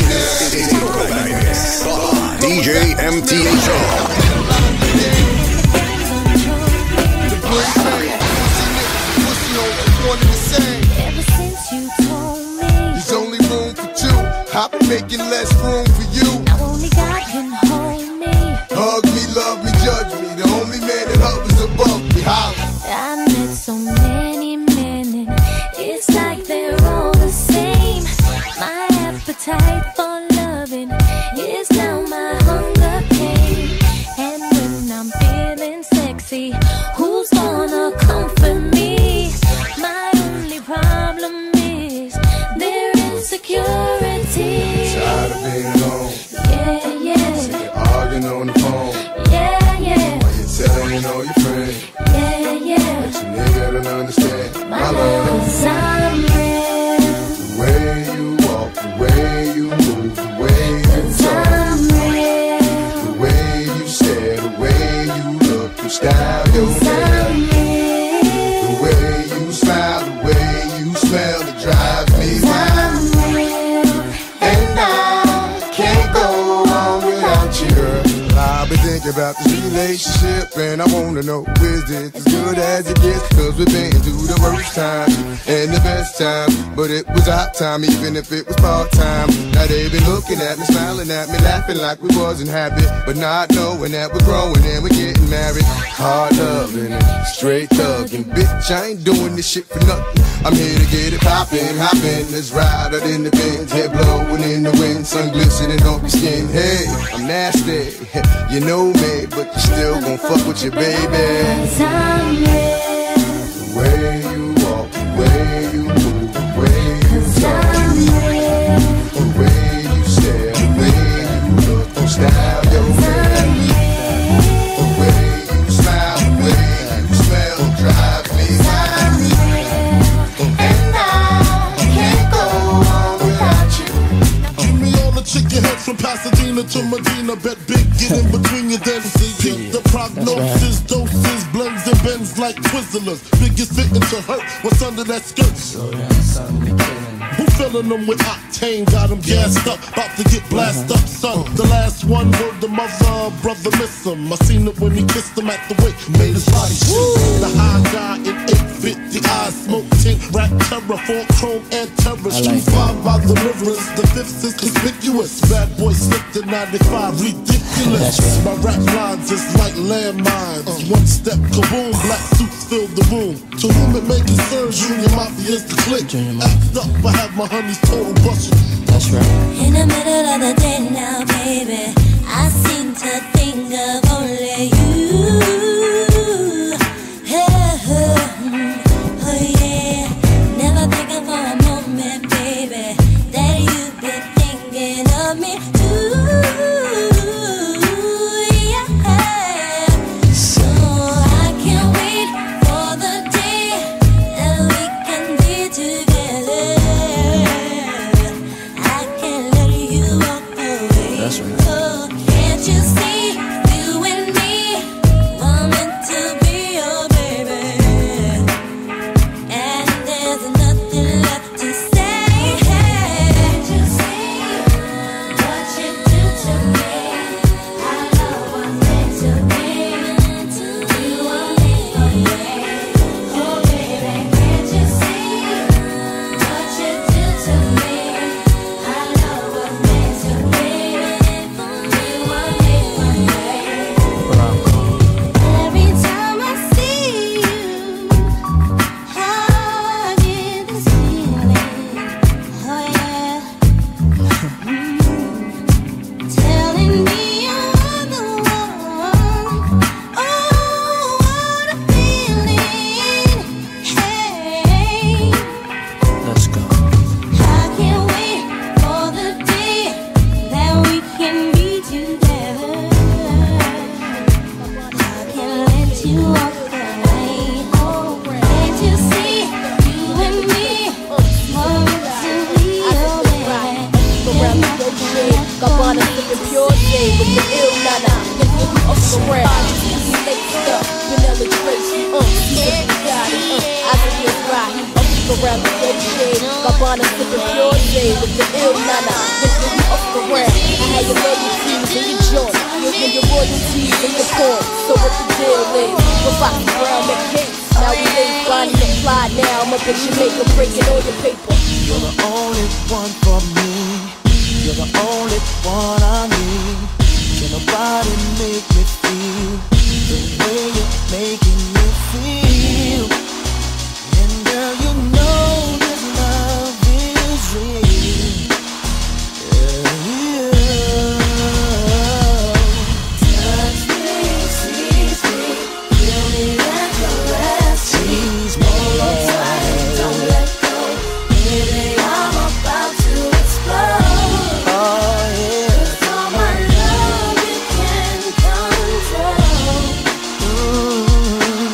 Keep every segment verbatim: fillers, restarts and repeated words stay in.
D J M T H O. Ever since you told me there's only room for two, I've been making less room for you. Now only God can hold me. Hug me, love me, judge me. The only man that hovers above me. Holla. I met so many men and it's like they're all the same. My appetite for loving is now my hunger pain. And when I'm feeling sexy, who's gonna comfort me? My only problem is their insecurity. Tired of being alone. Yeah, yeah. Sick of arguing on the phone. Yeah, yeah. While you're telling all your friends. Yeah, yeah. But your nigga don't understand my, My love. love, I'm real. The way you walk, the way you move, the way you talk. I'm real. The way you stare, the way you look, your style, your hair. I'm real. The way you smile, the way you smell, it drives me wild. I'm real. And I can't go on without you, girl. I've been thinking about this relationship, and I wanna know, is this as good as it gets? Cause we've been through the worst times and the best times, but it was our time, even if it was part-time. Now they been looking at me, smiling at me, laughing like we wasn't happy, but not knowing that we're growing and we're getting married. Hard loving and straight thugging, bitch, I ain't doing this shit for nothing. I'm here to get it poppin', hoppin', let's ride out in the Benz, head blowing in the wind, sun glistening on my skin. Hey, I'm nasty, you know me, but you still gon' fuck with your baby. I'm real. The way you walk, the way you move, the way you talk, I'm real. the way you stare, the way you look, your style, your hair, the way you smile, the way you smell, drives me wild. And I can't go on without you. Give me all the chicken heads from Pasadena to Medina. Bet big, get in between your then peep the prognosis, doses, blends and bends like Twizzlers. Biggest fitting to hurt, what's under that skirt? Who filling them with octane? Got them gassed up, about to get blasted up, son. The last one word the mother, brother miss him. I seen it when he kissed him at the wake, made his body shake. The high guy in eight fifty eyes, smoke tint, rap terror, four chrome and terror. Street five by the rivers, the fifth is conspicuous. Bad boy slipped in ninety-five, ridiculous. My rap lines is like landmines. One step, kaboom, black suits fill the room. To whom it may concern, Junior Mafia's the click. Act up, I have my honeys total busted. That's right. In the middle of the day now, baby, I seem to think of only you. Oh, oh yeah, never thinking for a moment, baby, that you've been thinking of me too. Yeah, so I can't wait for the day that we can be together. I can't let you walk away. That's right. Oh, can't you see, you and me were meant to be your baby, and there's nothing left to say. Can't you see what you do to me? Our love was meant to be. You were made for me. Oh baby, can't you see what you do to me? Our love was meant to be. You were made for me. Every time I see you, I get this feeling. Oh yeah, telling me you're the one. Oh, what a feeling. Hey, Let's go. I can't wait for the day that we can be together. I can't let you walk away. Oh, can't you see, you and me were meant to be your baby. Around the dope shade, Gabbana sipping pure shade with the ill nana. Get me up around, he laced up, vanilla Tracy, uh, he got it, uh, I can just ride, he up around the dope shade. shade. Gabbana sipping pure shade with the ill nana. Lifting you off the ground. I had your loyalties in your joint. You and your royalties in your corn. So what the deal is? Go back around the case. Now we live Bonnie and Clyde. Now I'm up in Jamaica breaking all your paper. You're the only one for me. You're the only one I need. Can nobody make me feel the way you're making me feel? And girl, you know this love is real. Yeah, yeah. Touch me, squeeze me, feel me and caress me. Tease me, hold on tight, don't let go. Baby, I'm about to explode. Oh yeah. 'Cause all my love you can control. Mm.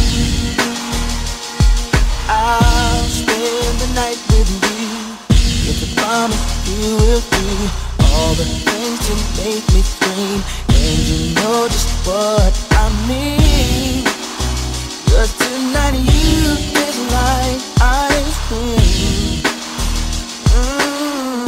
I'll spend the night with you. If you promise you will do all the things to make me scream, and you know just what I mean. 'Cause tonight you taste like ice cream. Mm.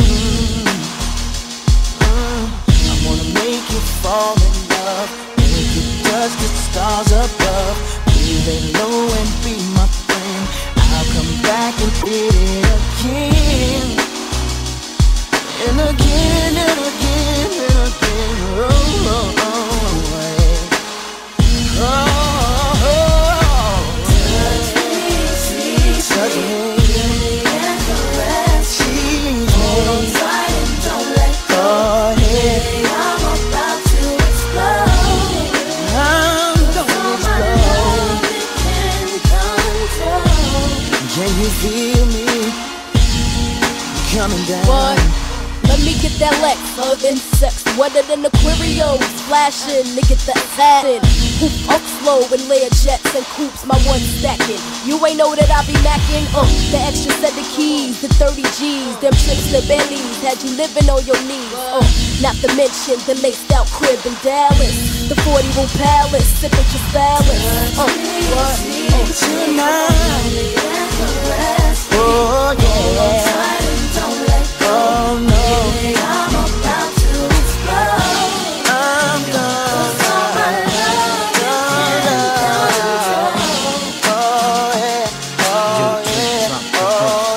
Mm. I wanna make you fall in love, make you touch the stars above. Be lay low and be my friend. I'll come back and hit it again, and again and again and again. Oh, oh, oh, yeah. Oh, oh. Touch me, touch me, and caress. Tease me, hold on tight and don't let go. Oh, yeah. I'm about to explode. I'm gonna explode. Can you feel me coming down? What? Let me get that Lex of insects, wetter than Aquarius, flashing to get that satin. Hoop up slow and layer jets and coops, my one stacking. You ain't know that I be macking. Uh, the extra set of keys, the thirty G's, them trips to Bentley's, had you living on your knees. Uh, not to mention the laced out crib in Dallas, the forty room palace, sipping just balance. Uh, what? Uh, Tonight, oh yeah. Oh no, I'm about to explode. I'm done. Oh yeah, oh yeah, oh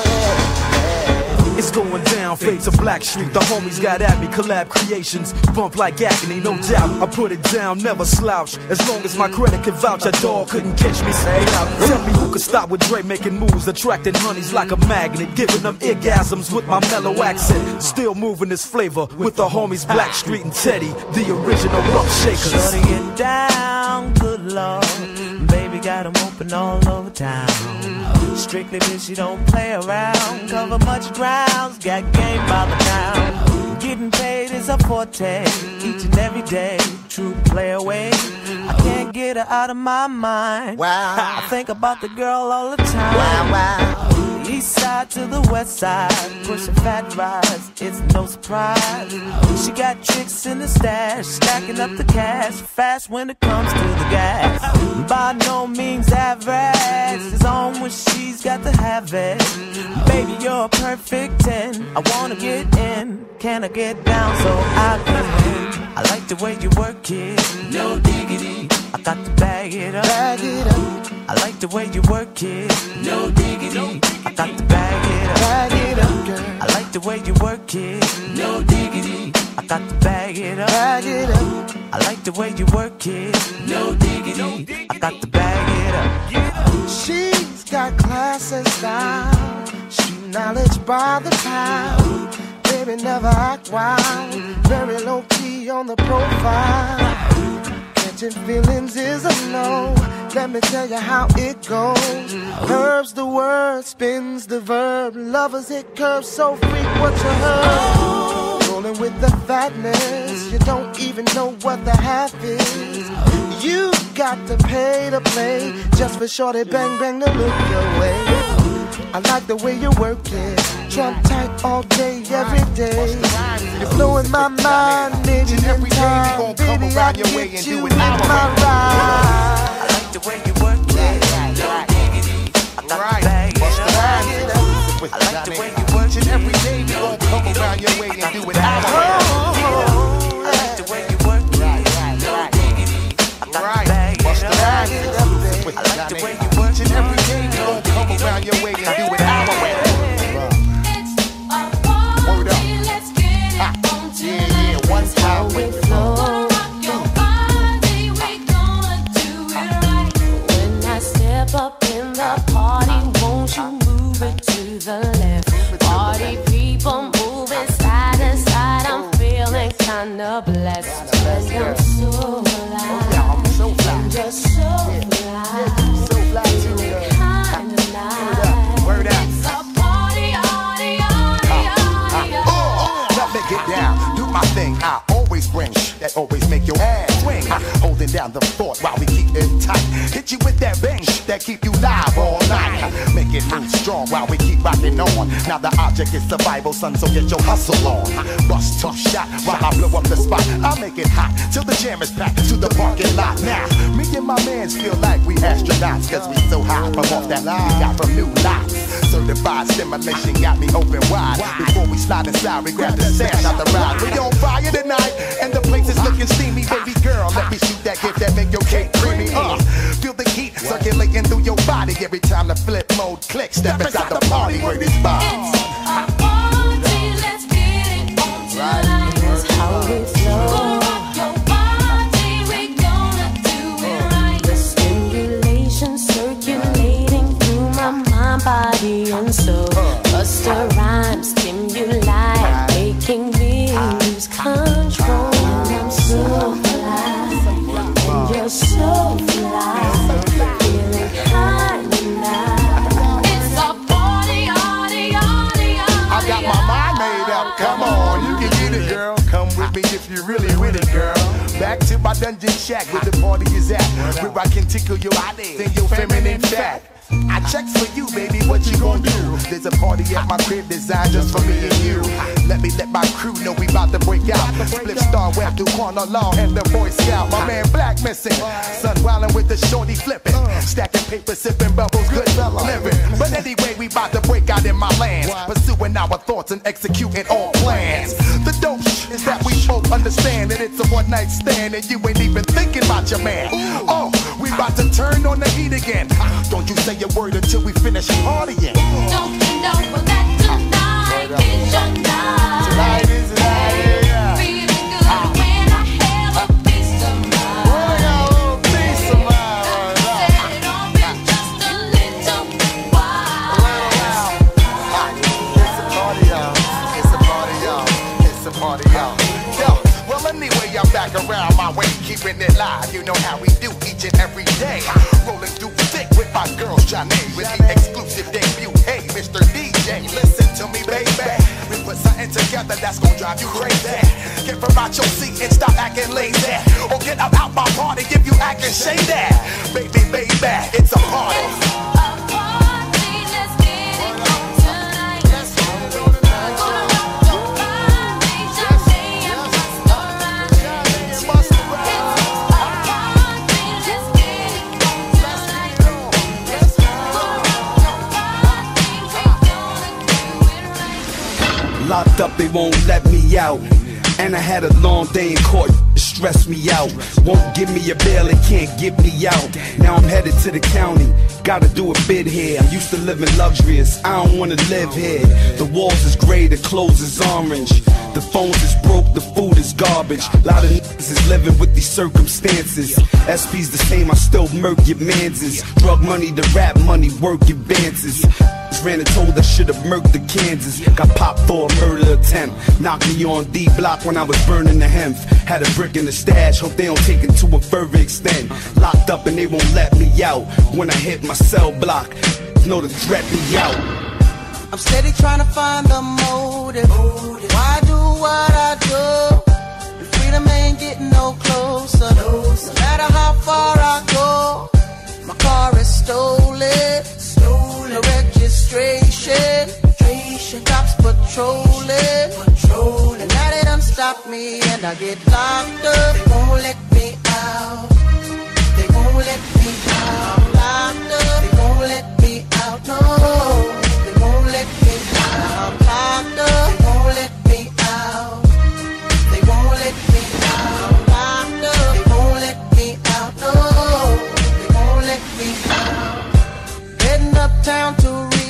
yeah. It's going down, fade to Black Street. The homies got at me, collab creations. Bump like agony, no doubt. I put it down, never slouch. As long as my credit can vouch, a dog couldn't catch me. Say out. Tell me who could stop with Dre making moves, attracting honeys like a magnet, giving them orgasms with my mellow accent. Still moving this flavor with the homies Black Street and Teddy, the original rough shakers. Shutting it down, good lord. Baby got 'em open all over town. Strictly bitch, you don't play around. Cover much grounds, got game by the town. Getting paid is a forte, each and every day. True play away. I can't get her out of my mind. Wow. I think about the girl all the time. Wow, wow. East side to the west side, pushing fat rides, it's no surprise. She got tricks in the stash, stacking up the cash, fast when it comes to the gas. By no means average, it's on when she's got to have it. Baby, you're a perfect ten, I wanna get in, can I get down so I can win? I like the way you work it, no diggity, I got to bag it up, bag it up. I like the way you work it, no diggity, I got to bag it up, bag it up, girl. I like the way you work it, no diggity, I got to bag it up, bag it up. I like the way you work it, no diggity, I got to bag it up. She's got class and style, she knowledge by the pound. Baby never act wild, very low key on the profile. Catching feelings is a no. Let me tell you how it goes. Curves the word, spins the verb. Lovers hit curves so freak what you heard. Rolling with the fatness, you don't even know what the half is. You got to pay to play just for shorty bang bang to look your way. I like the way you work it, trump tight all day, every day. You're blowing my mind, maybe in time. Baby, I can get you in my ride. I like the way you work it, no diggity. I got to bag it up. I your way and do it our way. Word up. Ha. Yeah, yeah, one time. We flow. When I step up in the party, won't you move it to the left? Party people moving side to side. I'm feeling kinda blessed. Cause I'm so alive. I'm so fly. I'm just so fly. So fly to Feeling kinda nice. Word up. It's a party, party, party, party, Oh, let me get down, do my thing. I always bring that always make your ass swing. Holding down the fort while we keep it tight. Hit you with that bang that keep you live all night. Make it move strong while we keep rocking on. Now the object is survival, son, so get your hustle on. Bust tough shot while I blow up the spot. I'll make it hot till the jam is packed to the parking lot. Now, me and my mans feel like we astronauts, cause we so high from off that line we got from new lots. Certified stimulation got me open wide. Before we slide inside, we grab the sand out the ride. We on fire tonight, and the place is looking steamy. Baby girl, let me shoot that gift that make your cake creamy. Uh, feel the heat circulating through your body every time the flip mode clicks. Step inside the party where this vibe. It's a party, let's get it on tonight. That's how we flow. Gonna rock your body, we gonna do it right. The stimulation circulating through my mind, body, and soul. Busta Rhymes stimuli, making me lose control. And I'm so fly, and you're so fly, feeling kinda nice. It's a party, party, party, I got my mind made up, come on, you can get it, girl. Come with me if you really with it, girl. Back to my dungeon shack where the party is at, where I can tickle your body, then your feminine fat. I checks for you, baby, what you gon' do? There's a party at my crib designed just for me and you. Let me let my crew know we about to break out. Split Star Web, Duquan Law, and the Boy Scout. My man Black missing, son wildin' with the shorty flipping, stacking paper, sipping bubbles, good fella living. But anyway, we about to break out in my lands, pursuing our thoughts and executing all plans. The dope is that we both understand that it's a one night stand and you ain't even thinking about your man. Oh, we about to turn on the heat again. Don't you say a word until we finish partying. Don't you know that tonight is your night? Tonight is the night, yeah. Feeling good when I have a piece of mind. Boy, I got a little piece of mind. Set it on me just a little while. It's a party, y'all. It's a party, y'all. It's a party, y'all. Yo, well, anyway, I'm back around my way, keeping it live. You know how we do each and every day. Rolling through thick with my girl Johnny, with the exclusive debut. Hey, Mister D J, listen to me, baby. We put something together that's gonna drive you crazy. Get from out your seat and stop acting lazy, or get up out my party if you acting shady. Baby, baby, it's a party. It's a party, let's get it on tonight. Gonna rock your body, Johnny and Busta Rhymes. It's a party, let's get it on tonight. Gonna rock your body, we gonna do it right. Locked up, they won't let me out. And I had a long day in court, stress me out. Won't give me a bail, it can't get me out. Now I'm headed to the county, gotta do a bid here. I'm used to living luxurious, I don't wanna live here. The walls is gray, the clothes is orange. The phones is broke, the food is garbage. A lot of niggas is living with these circumstances. S P's the same, I still murk your manses. Drug money, the rap money, work your advances. Ran and told I should've murked the Kansas. Got popped for a murder attempt. Knocked me on D block when I was burning the hemp. Had a brick in the stash, hope they don't take it to a further extent. Locked up and they won't let me out. When I hit my cell block, know to threat me out. I'm steady trying to find the motive. Why do what I do? And freedom ain't getting no closer. No matter how far I go, my car is stolen. No registration. Cops patrolling. And now they done stop me and I get locked up. They won't let me out. They won't let me out. I'm locked up. They won't let me out. No. They won't let me out. I'm locked up. They won't let me out. They won't let me out. I'm locked up. They won't let me out. No. They won't let me out. Heading uptown to read.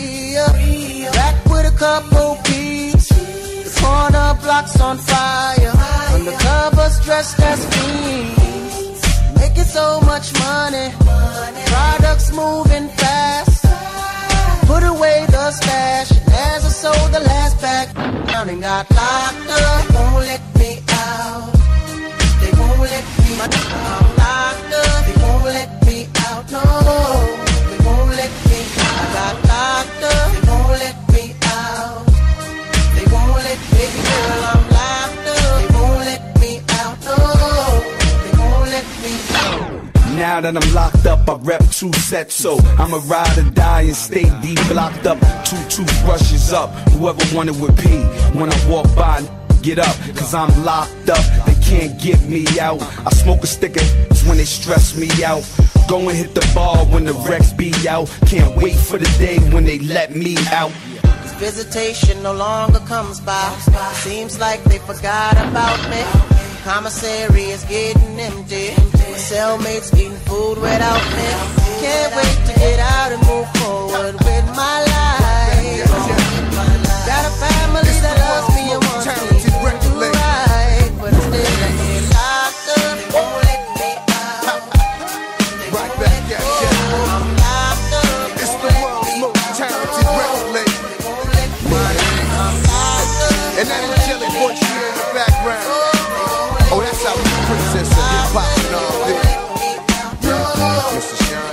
box on fire. Undercovers dressed as fiends, making so much money. Products moving fast. Put away the stash. As I sold the last pack, down and got locked up. They won't let me out. They won't let me out. I'm locked up. They won't let me out. No, they won't let me out. I got locked up. They won't let me out. They won't let me, girl, I'm locked up. They won't let me out. No, they won't let me out. Now that I'm locked up, I rep two sets, so I'ma ride or die and stay deep blocked up. Two toothbrushes up, whoever wanted with P. When I walk by, get up, cause I'm locked up. They can't get me out. I smoke a stick of when they stress me out. Go and hit the bar when the Rex be out. Can't wait for the day when they let me out. Visitation no longer comes by. Seems like they forgot about me. Commissary is getting empty. My cellmates eating food without me. Can't wait to get out and move forward with my life. Got a family that loves me and wants me to do right, but I'm still getting locked up. They won't let me out. Right back at ya. I'm locked up. It's the world's most talented record label. I'm locked up. And that angelic voice here in the background. Oh, that's how we princess of hip hop and all this. Mister Sean.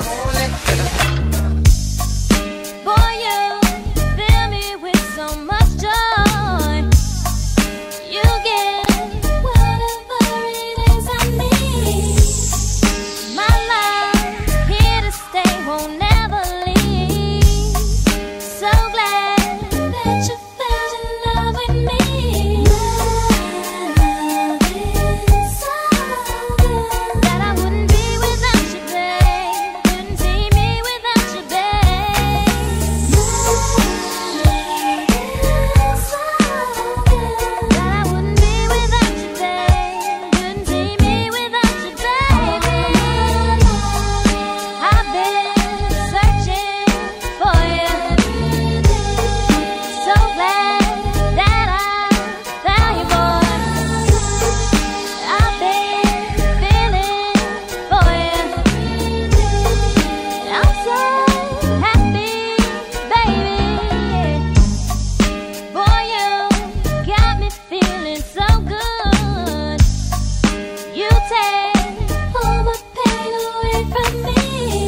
Boy, you fill me with so much joy. You get whatever it is I need. My love, here to stay, won't never leave. So glad that you fell in love with me. That I wouldn't be without you, babe. Couldn't see me without you, babe. That I wouldn't be without you, babe. Couldn't see me without you, baby. I've been searching for you. So glad that I found you, boy. I've been feeling for you. I'm so happy, baby. Boy, you got me feeling so good. You take all my pain away from me.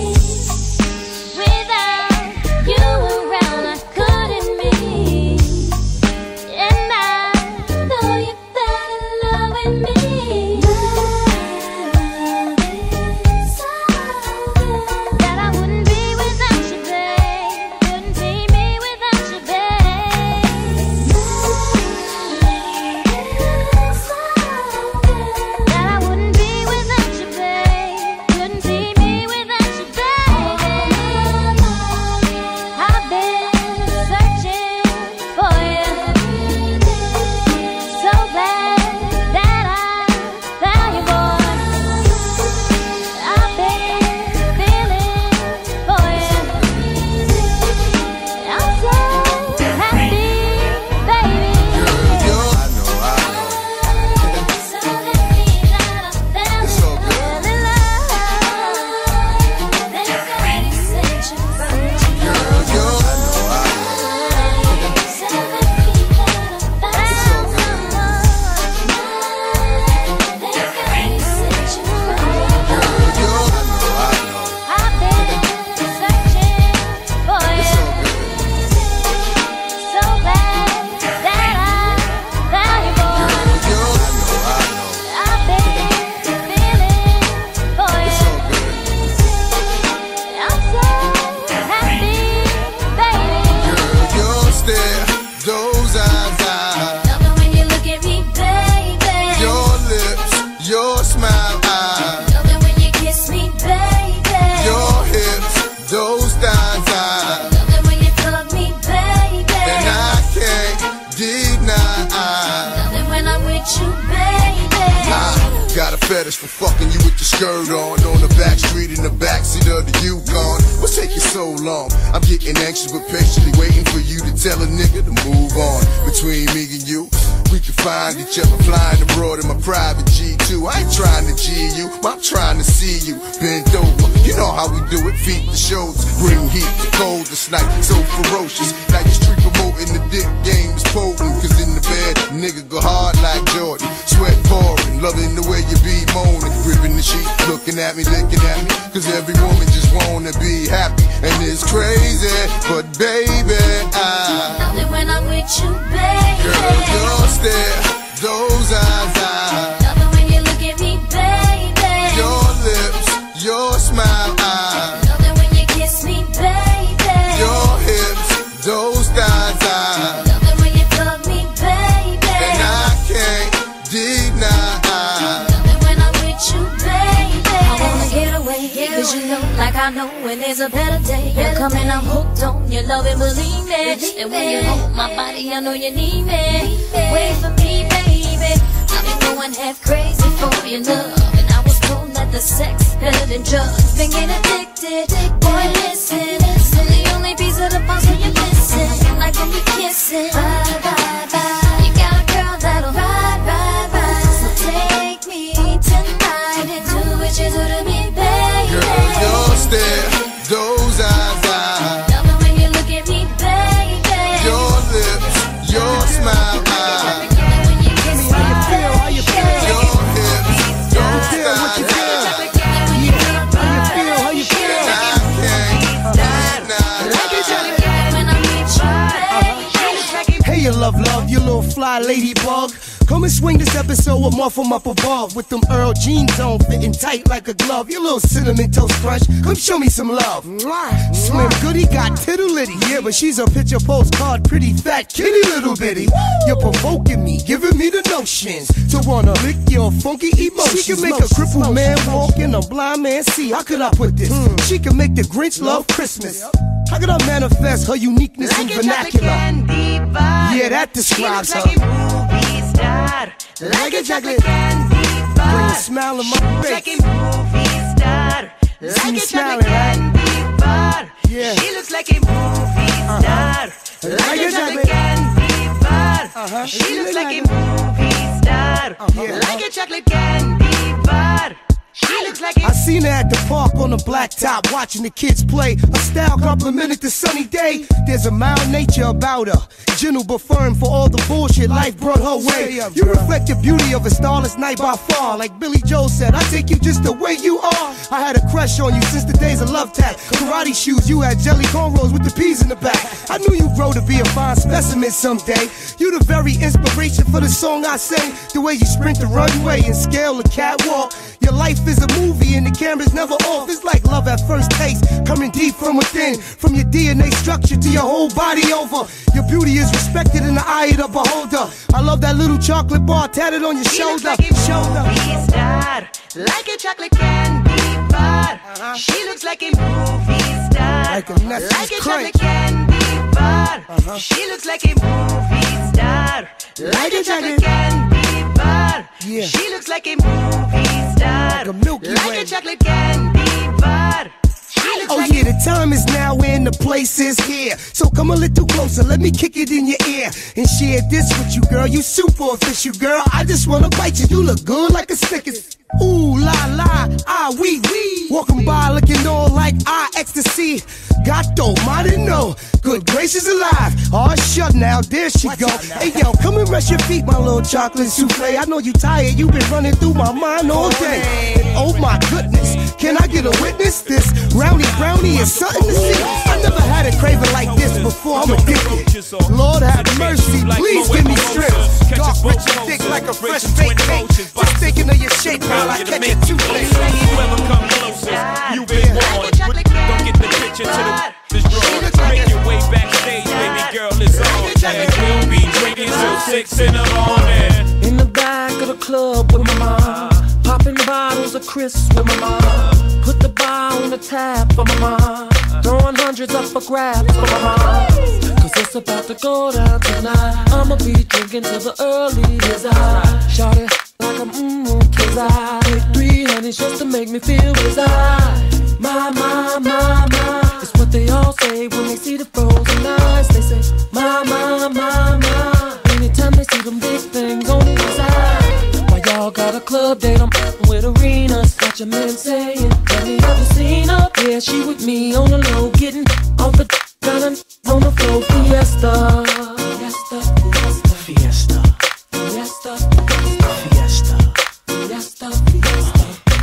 Without you around, I couldn't be. And I know you fell in love with me. That I wouldn't be without you, babe. Couldn't see me without you, babe. That I wouldn't be without you, babe. Couldn't see me without you, baby. I've been searching for you. So glad that I found you, boy. I've been feeling for you. I'm so happy, baby. Yo, I know, I know. So happy that I found It's all good. you in love. That God sent you from Girl, yo, I know, I know. So happy that I found someone. That God sent you from Yo, I know, I know. I've been searching for It's you. all good. So glad that I found you, boy. Yo, I know, I know. I've been feeling for It's you. all good. I'm so happy, baby. Your stare, those eyes, eyes. Love it when you look at me, baby. Your lips, your smile, eyes. Love it when you kiss me, baby. Your hips, those thighs, eyes. Love it when you hug me, baby. And I can't deny. Love it when I'm with you, baby. I got a fetish for fucking you with your skirt on. On the back street in the backseat of the Yukon. What's taking so long? I'm getting anxious but patiently waiting for you to tell a nigga to move on. Between me and you, we we can find each other flying abroad in my private G two. I ain't trying to G you, but I'm trying to see you bend over. You know how we do it, feet to shoulders, bring heat to cold this night, so ferocious. Now you street promoting the dick game is potent, cause in the bed, nigga go hard like Jordan. Sweat pouring, loving the way you be moaning, gripping the sheet, looking at me, licking at me, cause every woman just wanna be happy, and it's crazy, but baby, I love it when I'm with you, baby. Girl, your stare, those eyes, I love it when you look at me, baby. Your lips, your smile, I love it when you kiss me, baby. Your hips, those thighs, I love it when you hug me, baby. And I can't deny, I love it when I'm with you, baby. I wanna get away, get cause away. You know, like I know when there's a better day. You're coming, I'm hooked on your love and believe me. Believe and when you hold my body, I know you need me. Wait for me, baby. I've been going half crazy for your love, and I was told that the sex better than drugs. Been getting addicted, boy, listen. I'm the only piece of the puzzle you're missing. Like when we kissing, bye, bye, bye. You got a girl that'll ride, ride, ride. So take me tonight and do what you do to me, baby. Girl, your stare, those eyes, I love it when you look at me, baby. Your lips, your smile, I love it when you kiss me, how you feel, how you feel? Your hips, those feel what you thighs, feel. I How you feel, how you feel? can't deny, when I'm with you, baby. Hey, you love, love, you little fly ladybug. Come and swing this episode with Muffin' Up above, with them Earl jeans on, fitting tight like a glove. You little cinnamon toast crunch, come show me some love. Slim Goody got tittle litty, yeah, but she's a picture postcard, pretty fat kitty little bitty. You're provoking me, giving me the notions to wanna lick your funky emotions. She can make a crippled man walk and a blind man see. How could I put this? She can make the Grinch love Christmas. How could I manifest her uniqueness in vernacular? Yeah, that describes her. Like a chocolate candy bar. Bring a smile on my face. Like a movie star. Like a chocolate candy bar. Yeah. She looks like a movie star. Like a chocolate candy bar. Uh-huh. She looks like a movie star. Like a chocolate candy bar. She looks like I seen her at the park on the blacktop, watching the kids play. A style complimented the sunny day. There's a mild nature about her, gentle but firm for all the bullshit life brought her way. You reflect the beauty of a starless night by far. Like Billy Joel said, I take you just the way you are. I had a crush on you since the days of Love Tap. Karate shoes, you had jelly cornrows with the peas in the back. I knew you'd grow to be a fine specimen someday. You the very inspiration for the song I sang. The way you sprint the runway and scale the catwalk. Your life is a movie and the camera's never off. It's like love at first taste, coming deep from within. From your D N A structure to your whole body over. Your beauty is respected in the eye of the beholder. I love that little chocolate bar tatted on your she shoulder. Looks like a shoulder. movie star, like a chocolate candy bar. Uh-huh. She looks like a movie star, like a, like a chocolate candy bar. Uh-huh. She looks like a movie star, like, like a chocolate candy bar. Yeah. She looks like a movie star, like a Milky like Way. a chocolate candy bar. Oh like yeah, the time is now and the place is here. So come a little closer, let me kick it in your ear and share this with you, girl. You super official, girl. I just wanna bite you. You look good like a Snickers. Ooh la la, ah wee wee. Walking by looking all like ah ecstasy. Gato, mighty no. Good gracious alive. Oh shut now, there she go. Hey yo, come and rest your feet, my little chocolate souffle. I know you tired, you been running through my mind all day. And oh my goodness, can I get a witness? This brownie brownie is something to see. I never had a craving like this before. I'm addicted. Lord have mercy, please give me strength. Dark rich and thick like a fresh baked cake. Just thinking of your shape, girl, I catch it too late. Whoever come closest, you've been warned. Don't get the picture to the this drawer. Make your way backstage, baby girl, it's on. And we'll be drinking till six in the morning. In the back of the club with my mom, popping bottles of crisps with my mom. Put the bar on the tap for my mom, throwing hundreds up for grabs for my mom. Cause it's about to go down tonight. I'ma be drinking till the early years. I shout it like I'm mmm, cause I take three honeys just to make me feel reside. My, my, my, my, it's what they all say when they see the frozen eyes. They say, my, my, my, my, anytime they see them big things fiesta. Fiesta, fiesta, Fiesta, fiesta, fiesta, fiesta,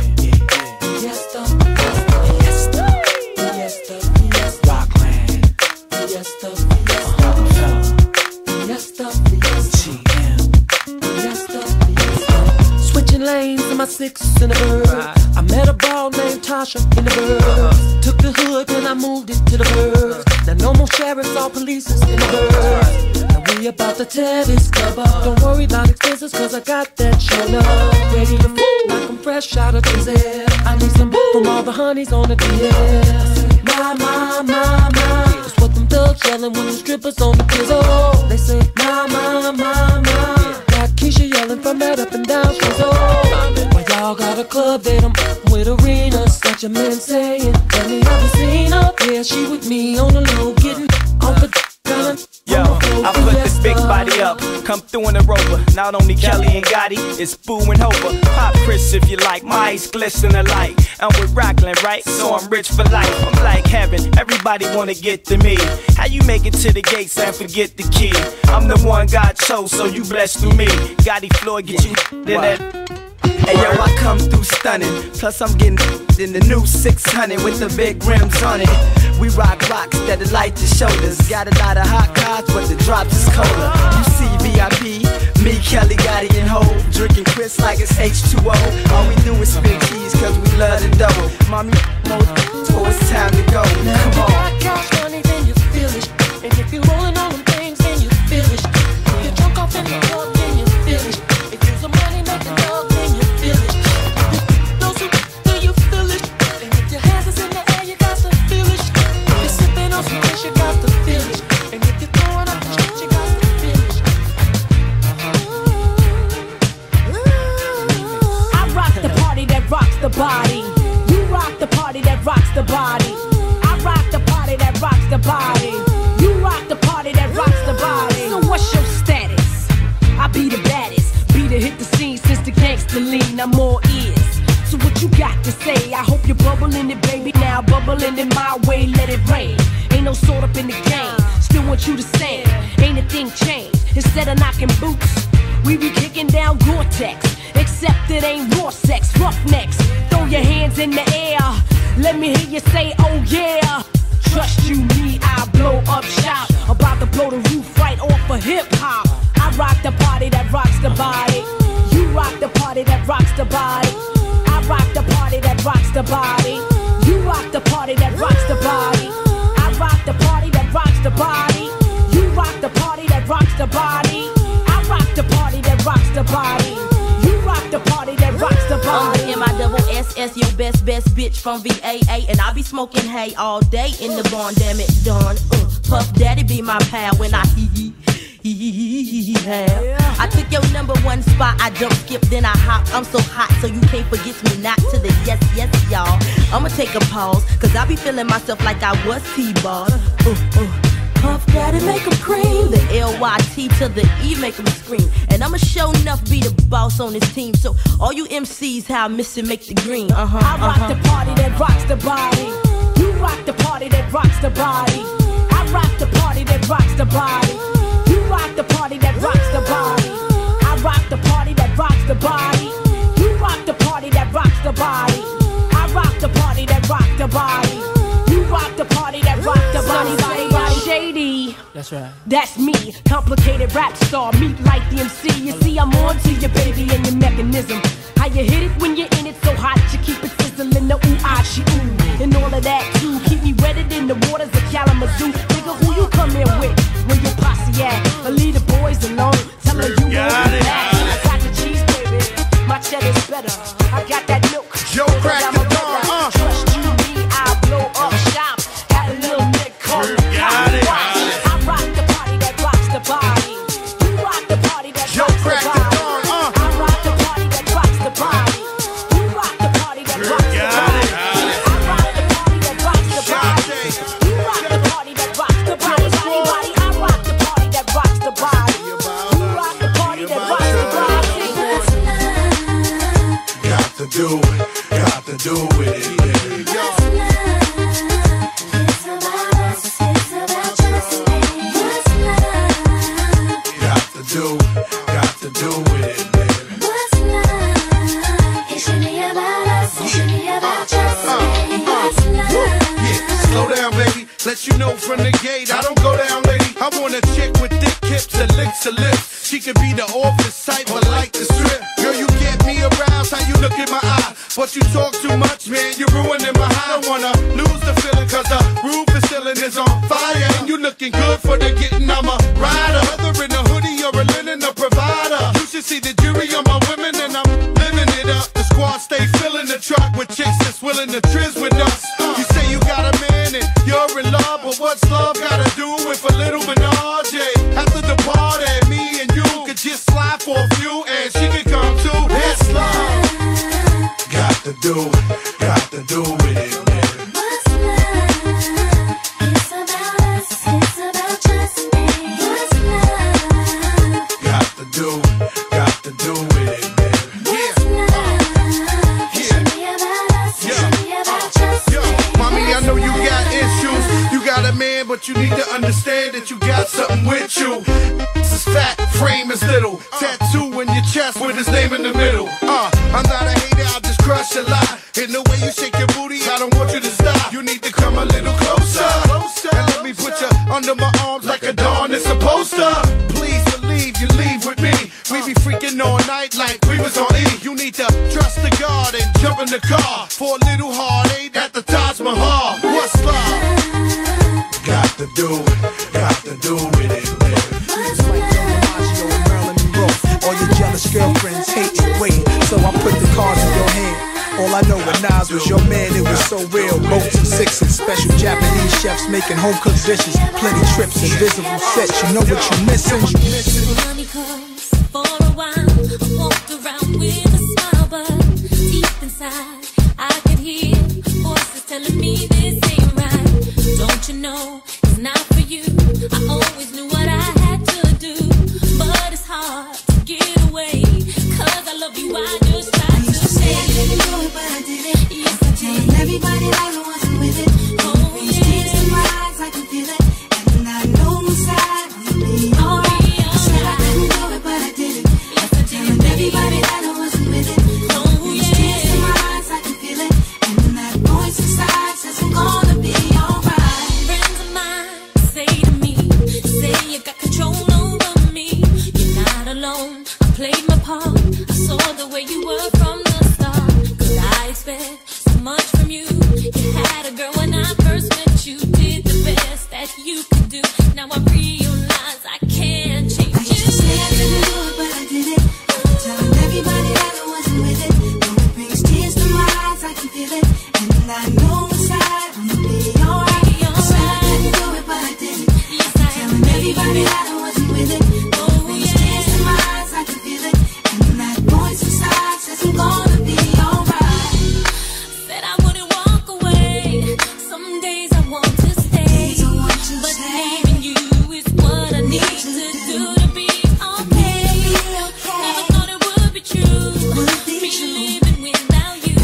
fiesta, fiesta, fiesta, fiesta, Rockland, fiesta, Rockefeller, fiesta, fiesta, T M. fiesta, fiesta. Switching lanes in my six in the bird. I met a ball named Tasha in the bird. Took the hood and I moved it to the bird. Now no more sheriffs or police in the bird. Now we about to tear this club up. Don't worry about expenses cause I got that show up. Ready to move like I'm fresh out of prison. I need some boo from all the honeys on the D S. My, my, my, my. That's what them thugs yelling when the strippers on the pizzle. They say my, my, my, my. Got Keisha yelling from that up and down Shizzo. Why y'all got a club that I'm with arenas? Got your man saying, tell me have you seen her? Yeah, she with me on the low, getting off the gun. Yo, I put this big body up, come through in a Rover. Not only Kelly and Gotti, it's Boo and Hova. Pop Chris if you like, my eyes glisten alike. I'm with Rockland, right? So I'm rich for life. I'm like heaven, everybody wanna get to me. How you make it to the gates and forget the key? I'm the one God chose, so you blessed through me. Gotti Floyd, get you in that. Hey yo, I come through stunning. Plus I'm getting in the new six hundred with the big rims on it. We rock rocks that'll light your shoulders. Got a lot of hot cars, but the drops is colder. You see V I P, me, Kelly, Gotti, and Ho, drinking Chris like it's H two O. All we do is spin keys cause we love the double. Mommy, mo, so it's time to go. Come on. If you got cash money, then you feel it. And if you're rolling on them things, then you feel it. If you're drunk off in the club, then you feel it. If you're some money making dog, then you feel it. Those who do you feel it. And if your hands is in the air, you got to feel it. If you're sipping on some fish, you got to feel it. And if you're throwing up the shit, you got to feel it. I rock the party that rocks the body. You rock the party that rocks the body. I rock the party that rocks the body. You rock the party that rocks the body. So what's your status? I be the baddest. Be to hit the scene since the gangster lean. I'm all ears. So what you got to say? I hope you're bubbling it, baby. Now bubbling it my way, let it rain. Ain't no sort up in the game. Still want you to sing. Ain't a thing changed. Instead of knocking boots, we be kicking down Gore-Tex. Except it ain't raw sex, roughnecks. Throw your hands in the air. Let me hear you say, oh yeah. Trust you, me, I blow up shop. About to blow the roof right off of hip hop. I rock the party that rocks the body. You rock the party that rocks the body. I rock the party that rocks the body. You rock the party that rocks the body. I rock the party that rocks the body. You rock the party that rocks the body. I rock the party that rocks the body. You rock the party that rocks the body. I'm the M I double S S, your best, best bitch from V A A. And I be smoking hay all day in the barn, damn it, done. Uh, Puff Daddy be my pal when I hee hee. Yeah. I took your number one spot, I jump, skip, then I hop. I'm so hot, so you can't forget me not to the yes, yes, y'all. I'ma take a pause, cause I be feeling myself like I was T-ball. Uh, uh. Puff Daddy make 'em cream. The L Y T to the E make 'em scream. And I'ma show enough be the boss on this team. So all you M Cs, how I miss it, make the green. Uh-huh, I rock uh-huh. the party that rocks the body. You rock the party that rocks the body. I rock the party that rocks the body. You rock the party that rocks the body. I rock the party that rocks the body. You rock the party that rocks the body. I rock the party that rocks the body. You rock the party that rocks the body. Body, body, shady. That's right. That's me, complicated rap star, meet like the M C. You see, I'm on to your baby and your mechanism. How you hit it when you're in it so hot, you keep it sizzling, the ooh, ah, she ooh. And all of that too, keep me wetted in the waters of Kalamazoo. Nigga, who you come here with? Where your posse at? But leave the boys alone, tell her you won't be back. I got the cheese, baby, my cheddar's better. I got that milk, Joe crack the dawn, uh. Trust you, me, I blow up shop. Have a little nick called the Got it. I rock the party that rocks the body. You rock the party that Joe rocks the crack the body. dawn, uh. I rock the party that rocks the body. You rock the party that rocks the body. I rock the party that rocks the body. You rock the party that rocks the body. Body, body. I rock the from the gate. I don't go down, lady. I want a chick with thick hips and licks her lips. She could be the office type, but like the strip. Girl, you get me aroused, how you look in my eye. But you talk too much, man, you're ruining my high. I don't wanna lose the feeling, cause the roof is ceiling is on fire. And you looking good for the getting, I'm a rider. Whether in a hoodie or a linen, a provider. You should see the jury on my women, and I'm living it up. The squad stay filling the truck with chicks that's willing to trizz with us. You say you got a man and you're in love, but what's love gotta do with a little menage? After the party, me and you could just slide for a few, and she could come too. That's love. Got to do, got to do with it, man. What's love? It's about us, it's about just me. What's love? Got to do, got to do with it, man. What's love? It should be about us, it should be about just Yo, mommy, I know you got issues. You got a man, but you need to understand that you got something with you. This is fat, frame is little. Tattoo in your chest with his name in the middle. Uh, I'm not a hater, I'll just crush a lot. In the way you shake your booty, I don't want you to stop. You need to come a little closer, closer. And let me put you under my arms like a dawn is supposed to. Please believe you leave with me. We be freaking all night like we was on E. You need to trust the God and jump in the car for a little heartache at the Taj Mahal. What's love? Got to do, got to do with it, man. All your jealous girlfriends hate you waiting, so I put the cards in your hand. All I know when Nas was your man, it was so real. Boats and sixes, special Japanese chefs making home cooked dishes. Plenty trips, invisible sets, you know what you missing. Money comes for a while. I walked around with a smile, but deep inside I could hear voices telling me this ain't right. Don't you know it's not for you? I always knew what I had to do, but it's hard to get away. Cause I love you, I just try to say I didn't do it, but I did it. Yes, I did. Everybody like I wasn't with it. Oh, brings tears to my eyes, I can feel it. And I know inside I'm gonna be alright. I said I didn't do it, but I did it. Yes, I did. Everybody like I wasn't with it. Oh, brings tears to my eyes, I can feel it. And that voice inside says I'm gonna be alright. Friends of mine say to me, say you got control over me. You're not alone, I played my part. I saw the way you were from the start. Could I expect so much from you? You had a girl when I first met you. Did the best that you could do. Now I realize I can't change you. I used to say I didn't do it, but I did it. I'm telling everybody that I wasn't with it. Though it brings tears to my eyes, I can feel it. And I know inside I'm gonna be alright. I said I didn't do it, but I did it. Yes, I am. Telling everybody that I wasn't with it. Though it brings tears to my eyes, I can feel it. And that voice inside says I'm gonna be alright. Said I wouldn't walk away. Some days I want to stay, but leaving you is what I need to do to be okay. Never thought it would be true. Me living without you.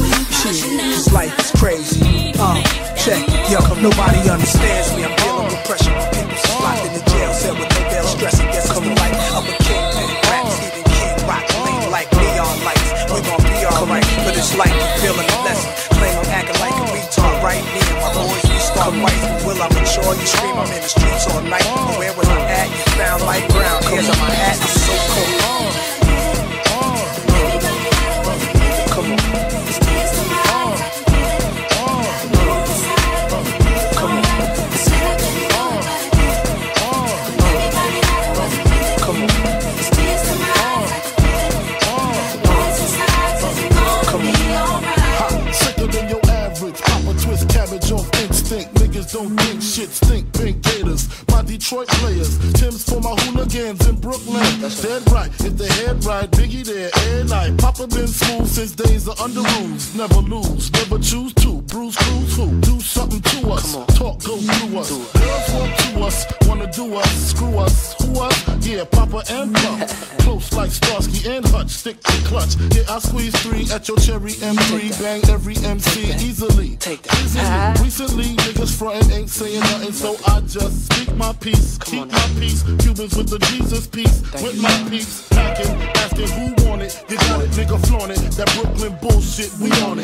Shit, this life is crazy. Uh, check, yo, nobody understands me. I'm dealing with pressure. People locked in the jail cell with no bail stress. I guess it's the life of a kingpin. Rap Stephen King, rock lean like neon lights. We gon' be alright, but it's like you feeling a lesson. Claim I'm acting like a retard, right? Me and my boys, we start fights. Will I mature? You scream, I'm in the streets all night. But where was I at? You found light brown hairs on my hat. It's so cold. Come on. Don't think shit stink, pink gators. My Detroit players, Tim's for my hooligans in Brooklyn. That's dead right, if the head right, Biggie there, air night. Papa been smooth since days of under rules. Never lose, never choose to. Bruise, cruise, who? Do something to us. Talk, go through us. Girls want to us, wanna do us, screw us. Who us? Yeah, Papa and Pump. Close like Starsky and Hutch, stick to clutch. Yeah, I squeeze three at your cherry M three. Bang every M C easily. Take that. Easily. Recently, niggas frontin' ain't saying nothing, so I just speak my peace. Keep my peace. Cubans with the Jesus peace. With my peace. Packing, asking who want it. You got it, nigga, flaunt it. That Brooklyn bullshit, we on it.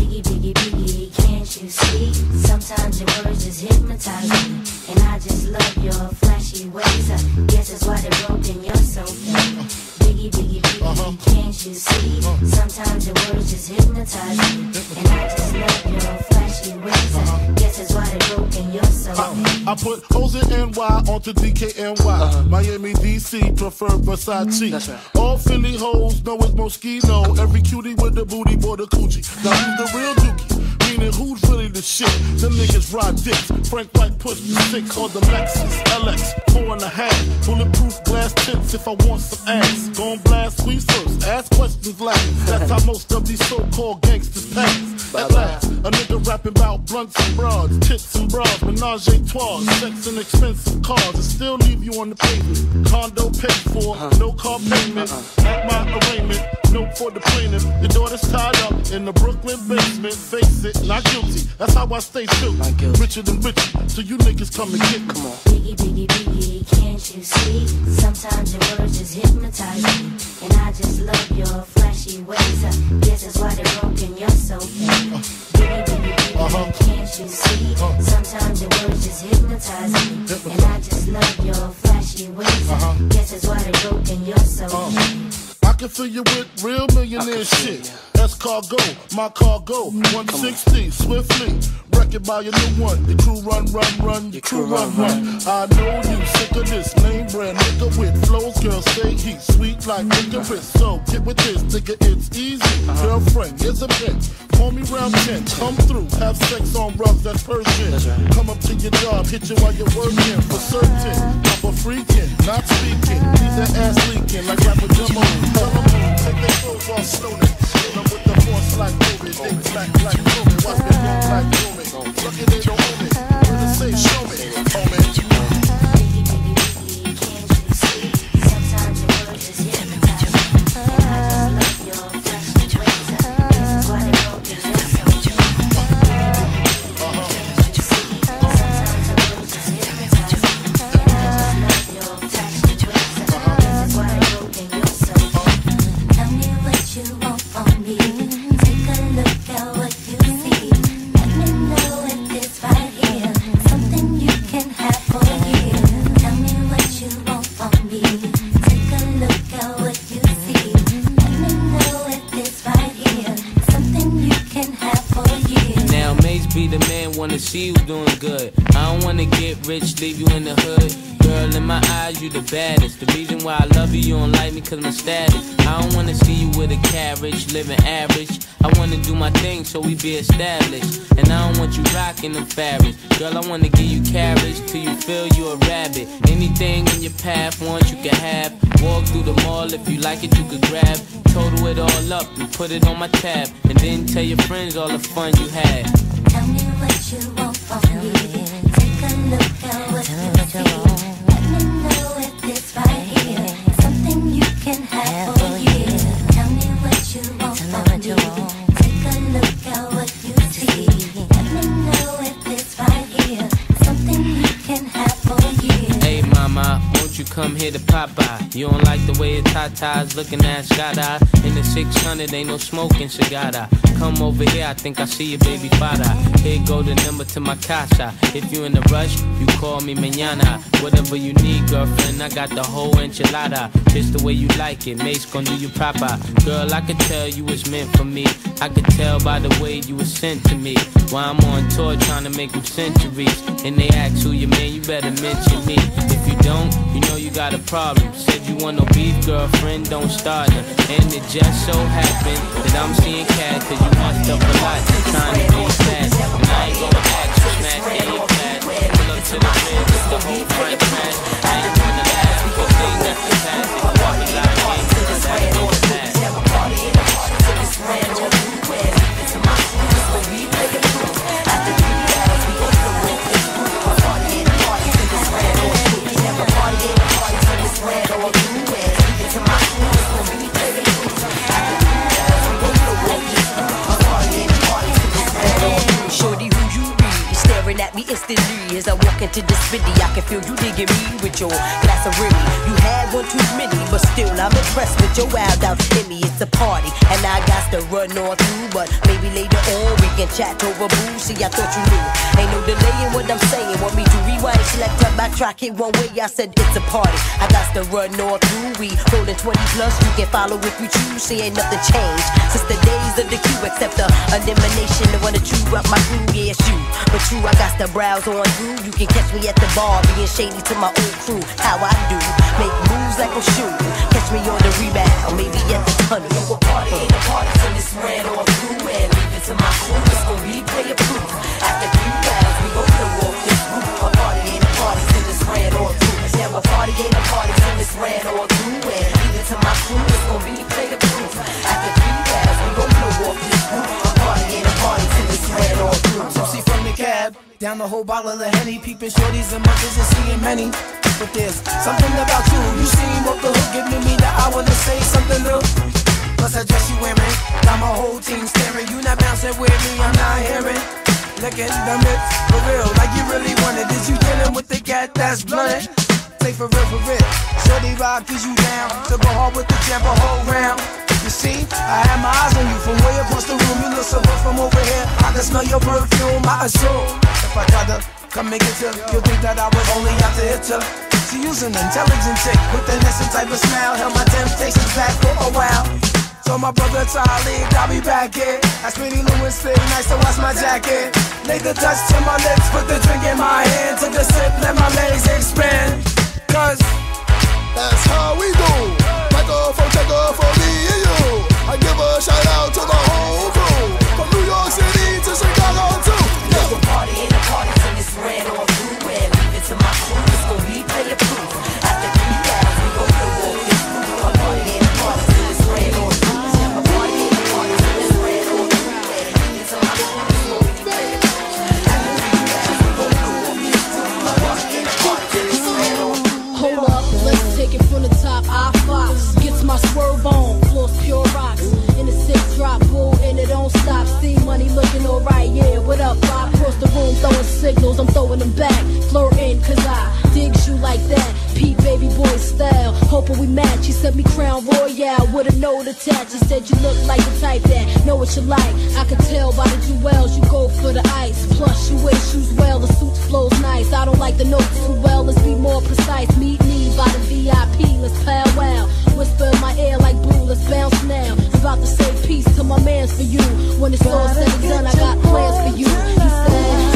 Biggie, biggie, biggie, can't you see? Sometimes your words just hypnotize me, and I just love your flashy ways. I guess that's why they're broken, you're so fake. Biggie, biggie, biggie, can't you see? Sometimes your words just hypnotize me, and I just love your flashy ways. I guess that's why they're broken, you're so fake. I put O's in N Y onto D K N Y. Uh-huh. Miami, D C, prefer Versace. That's right. All Philly hoes know it's Moschino. Every cutie with the booty, boy, the coochie. Now who's the real dookie? Meaning who's really the shit? Them niggas ride dicks. Frank White push the six or the Lexus L X four and a half. Bulletproof glass tips if I want some ass. Gon' blast squeeze first, ask questions last. That's how most of these so-called gangsters pass. At last, a nigga rapping about blunts and bras, tits and bras, menage a trois, sex and expensive cars, and still leave you on the pavement. Condo paid for, no car payment. At my arraignment, note for the plaintiff. Your daughter's tied up in the Brooklyn basement. Face it, not guilty. That's how I stay true. Richer than richer, so you niggas come and get me. Come on. Biggie, biggie, biggie, can't you see? Sometimes your words just hypnotize me, and I just love your flashy ways. I guess that's why they're broken, you're so fake. Biggie, biggie, biggie, uh-huh. can't you see? Uh-huh. Sometimes your words just hypnotize me, and I just love your flashy ways. Uh-huh. Guess that's why they're broken, you're so uh-huh. fake. I can fill you with real millionaire shit. That's cargo, my cargo, one sixty, swiftly. Wreck it by your new one. Your crew run, run, run, your crew run, run. I know you sick of this name brand nigga with flows. Girl, say he's sweet like licorice. So get with this, nigga, it's easy. Girlfriend, here's a bitch. Call me round ten, come through, have sex on rugs, that's Persian. Come up to your job, hit you while you're working. For certain, I'm a freaking, not speaking. Leave that ass leaking like rapper demo. Tell them who, take their clothes off slowly. Hit them with the force like COVID. They black like COVID. Watch me blow like COVID. Look at it, own it. When they say show me, homie. Sometimes your words just hypnotize me, and I just love your flashy ways. This is why they're broken, you're so fake. Sometimes your words just hypnotize me, and I just love your flashy ways. This is why they're broken, you're so fake. Tell me what you want from me. Take a look at what you see. Let me know if this right here something you can have for a year. Tell me what you want from me. Take a look at what you see. Let me know if this right here something you can have for a year. Now Mace be the man, wanna see you doing good. I don't wanna get rich, leave you in the hood. Girl, in my eyes, you the baddest. The reason why I love you, you don't like me cause my status. I don't wanna see you with a carriage, living average. I wanna do my thing so we be established. And I don't want you rocking them fabrics. Girl, I wanna give you carriage till you feel you a rabbit. Anything in your path, once you can have. Walk through the mall, if you like it, you could grab. Total it all up and put it on my tab. And then tell your friends all the fun you had. Tell me what you want from me. Take a look at what you see. Let me know if this right here something you can have for a year. Tell me what you want from me. Take a look at what you see. Let me know if this right here something you can have for a year. Hey mama, won't you come here to pop by? You don't like the way your tatas looking at Scott-eye. In the six hundred, ain't no smoking cigar. Come over here, I think I see your baby father. Here go the number to my casa. If you in a rush, you call me mañana. Whatever you need, girlfriend, I got the whole enchilada. Just the way you like it, Mace gon' do you proper. Girl, I could tell you was meant for me. I could tell by the way you was sent to me. While I'm on tour trying to make them centuries. And they ask who you man, you better mention me. If you don't, you know you got a problem. Said you want no beef, girlfriend, don't start it. And it just so happened that I'm seeing cat cause you messed up a lot trying to be fast. And I ain't gonna ask you smack in your pad. Pull up to the crib with the whole front trash. I ain't gonna ask you for things that's the past. If you walk a lot of games, that's how you go past. At me instantly as I walk into this city, I can feel you digging me with your glass of Remy. You had one too many, but still I'm impressed with your wild out in me. It's a party, and I got to run on through, but maybe later on we can chat over booze. See, I thought you knew. Ain't no delay in what I'm saying. Want me to rewind, select up, backtrack it one way? I said it's a party. I got to run on through. We rolling twenty plus. You can follow if you choose. See, ain't nothing changed since the days of the queue, except the elimination. The one to chew up my crew, yeah, it's you. But true, I got to browse on through. You can catch me at the bar, being shady to my old crew. How I do, make moves like a shoe. Catch me on the rebound, maybe at the tunnel. Yo, a party ain't a party till it's ran on through. And leave it to my crew, it's gon' replay a proof. After three rounds, we gon' to walk this roof. A party ain't a party till it's ran on through. Now a party ain't a party till it's ran on through. And leave it to my crew, it's gon' replay a proof. After three rounds, we gon' to walk this roof. A party ain't a party till it's ran on through. I'm tipsy from the cab, down the whole bottle of Henny, peeping shorties and mothers and seeing many. But there's something about you, you seem off the hook, giving me that I wanna say something new. Plus that dress you wearing, got my whole team staring. You not bouncing with me, I'm not hearing. Licking the lips, for real, like you really wanted. Did you dealing with the cat that's blunted? Say for real, for real. Shorty rock, is you down to go hard with the jump a whole round? You see, I had my eyes on you from way across the room. You look so good from over here. I can smell your perfume, I assume. If I try to come make it to, you'll think that I was only out to hit her. She used an intelligent chick with an innocent type of smile. Held my temptations back for a while. So my brother Charlie, I'll be back here. That's Pretty Louis fit, nice to wash my jacket. Laid the touch to my lips, put the drink in my hand. Took a sip, let my legs expand. Cause that's how we do. Microphone checker for me and you. I give a shout out to the whole crew. From New York City to Chicago too. There's a party ain't a party till it's ran on through. And leave it to my crew, it's gon' replay a proof. After three rounds, we gon' to walk this roof. A party ain't a party till it's ran on through. A party ain't a party till it's ran on through. And leave it to my crew, it's gon' replay a proof. After three rounds, we gon' to walk this roof. A party ain't a party till it's ran on through. Hold up, let's take it from the top. I Fox gets my swerve on, floors pure rocks. In the six drop, boo, and it don't stop. See money looking alright, yeah. What up? I cross the room, throwing signals, I'm throwing them back. Flirting, cause I digs you like that. Pete baby boy style, hoping we match. He sent me Crown Royale with a note attached. He said you look like the type that know what you like. I could tell by the jewels, you go for the ice. Plus you wear shoes well, the suit flows nice. I don't like the notes too well, let's be more precise. Meet me by the V I P, let's powwow. Whisper in my ear like blue, let's bounce now. I'm about to say peace to my mans for you. When it's all said and done, I got plans for you. He said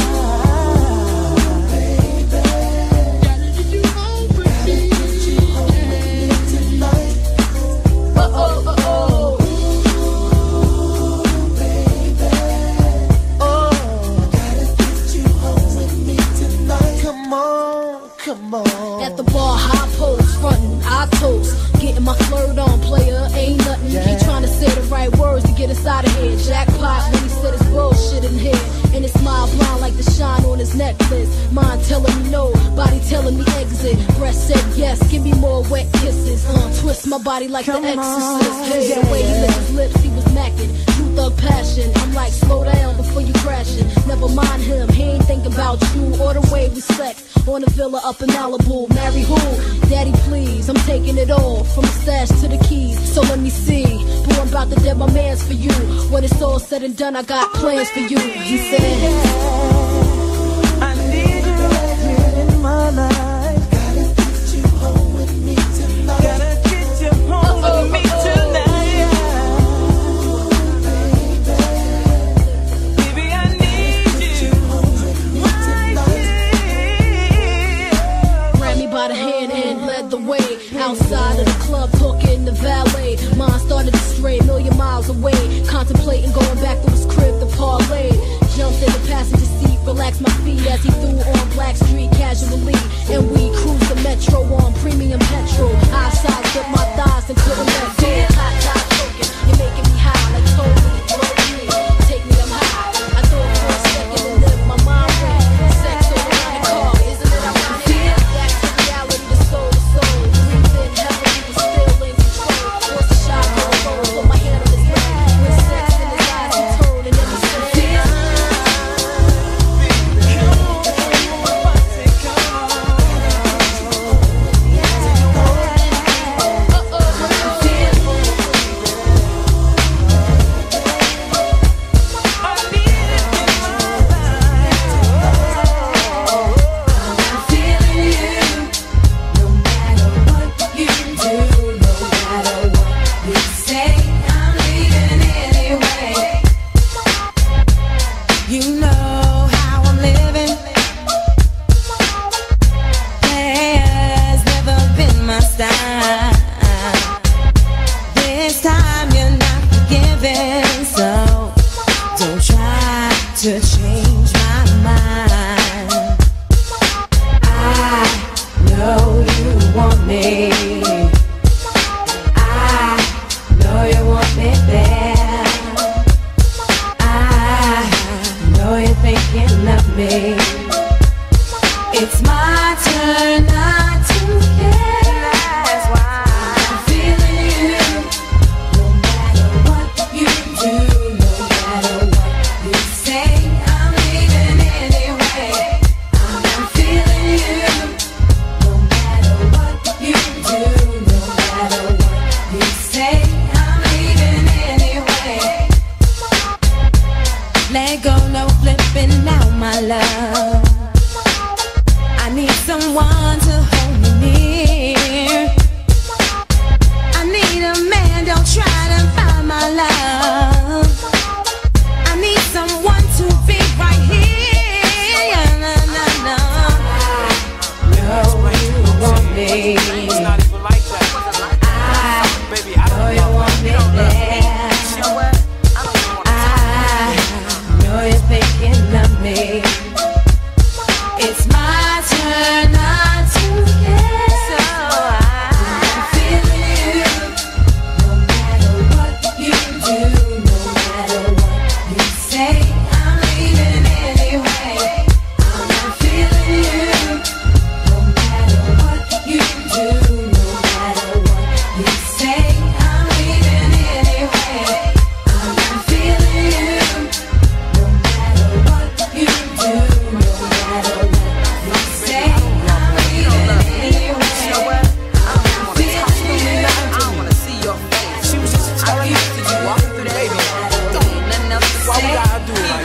Come on. At the bar, high post, frontin', I toast. Getting my flirt on, player, ain't nothing. Yeah. He tryna say the right words to get us out of here. Jackpot when he said his bullshit in here. And his smile blind like the shine on his necklace. Mind telling me no, body telling me exit. Breast said yes, give me more wet kisses. Uh, twist my body like Come the exorcist. Hey, yeah. The way he licked his lips, he was macking. True thug passion. I'm like, slow down before you crashing. Never mind him, he ain't thinking about you or the way we sex. On a villa up in Malibu. Marry who? Daddy, please. I'm taking it all, from the stash to the keys. So let me see. Boy, I'm about to dead my mans for you. When it's all said and done, I got plans for you. He said, I need you right here in my life. Gotta get you home with me tonight. Gotta get you home Uh-oh. with me tonight. Baby, I need you right here. Grabbed me by the hand and led the way. Outside of the club, talking the valet. Mine started to stray, million miles away. Contemplating going back to his crib to parlay. Jumped in the passenger seat, relaxed my feet as he threw on Black Street casually. And we cruised the metro on premium petrol. I sized up my thighs and couldn't let go. Hot, hot, choking. You're making me high like totally blow me. Take me up high. I thought for a second to live my mind right. Sex over in the car, isn't it ironic? Back to reality, the soul to soul. Breathe in heavily, but still in control. Force a shot, go low, put my hand on his leg. With sex in his eyes, he turned and then he said, Come on, come on, come on. time. This time you're not forgiven, so don't try to change my mind. I know you want me. I know you want me there. I know you're thinking of me. It's my turn not to care. That's why I'm feeling you. No matter what you do, no matter what you say, I'm leaving anyway. I'm feeling you. No matter what you do, no matter what you say, I'm leaving anyway. Let go, no flipping now, my love. I need someone to hold me near. I need a man, don't try to find my love. I need someone to be right here. Yeah, no, no, no. Know you want me. It's not even like that. I Baby, I know you want me there. I know you're thinking of me. It's my turn not to care. So I'm feeling you. No matter what you do, no matter what you say, I'm leaving anyway. I'm feeling you. No matter what you do, no matter what you say, I'm leaving anyway. I'm feeling you. No matter what you do, no matter what you say, I'm leaving anyway. I don't wanna see your face. She was just telling me to you walking through that baby. Don't need nothing else to say. Why we gotta do it like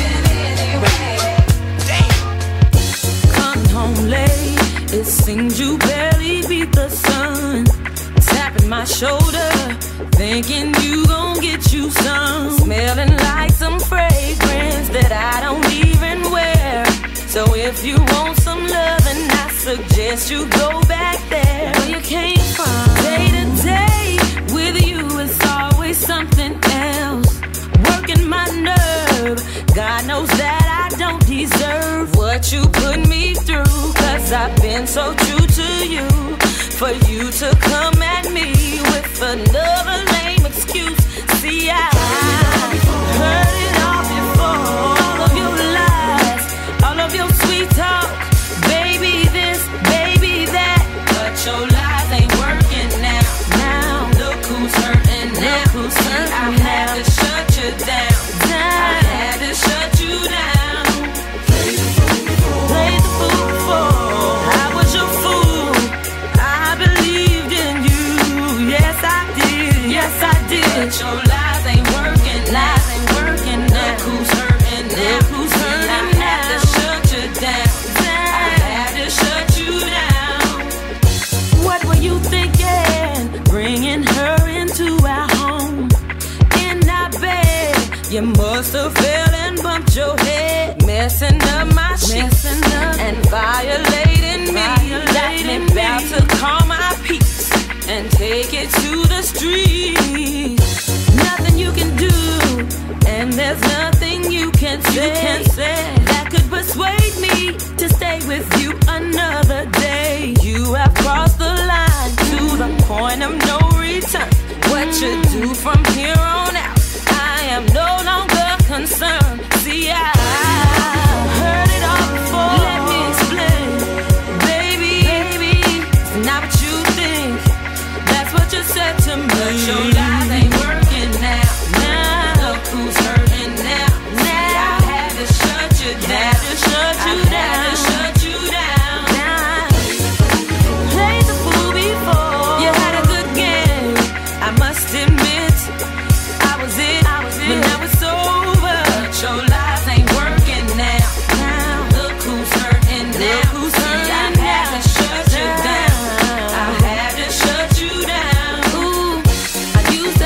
this? Coming home late, it seems you barely beat the sun. Tapping my shoulder, thinking you gon' get you some. Smelling like some fragrance that I don't even wear. So if you want some loving, I suggest you go back there where you came from. Day to day with you is always something else. Working my nerve, God knows that I don't deserve what you put me through. Cause I've been so true to you. For you to come at me with another lame excuse. See, I heard it all before. All of your lies, all of your sweet talk. Baby this, baby that. But your lies ain't working now. Now, look who's hurting now. Look who's hurting I had to shut you down. I had to shut you down. Played the fool before. I was your fool. I believed in you. Yes, I did. Yes, I did. But your lies ain't working. Lies ain't working now. Look who's hurting now. Look who's hurting I now. I had to shut you down. I had to shut you down. What were you thinking? Bringing her into our home. In our bed, you must have fell and bumped your head. Messing up my shit and violating me. Violating me. About to call my peace and take it to the streets. Nothing you can do, and there's nothing you can say, you can say that could persuade me to stay with you another day. You have crossed the line to the point of no return. What you do from here on out, I am no longer concerned. See, I heard it all before. Let me explain, baby, baby, it's not what you think. That's what you said to me. But your lies ain't working now. Now, look who's hurting now. Now, I had to shut you down. I had to shut you I down. Had to shut you down. Now, played the fool before. You had a good game. I must admit, I was it. I was it. But now it's over. But your lies ain't working now. Now, look who's hurting now. Look who's hurting I now. Had to shut you down. I had to shut you down. Ooh, I used to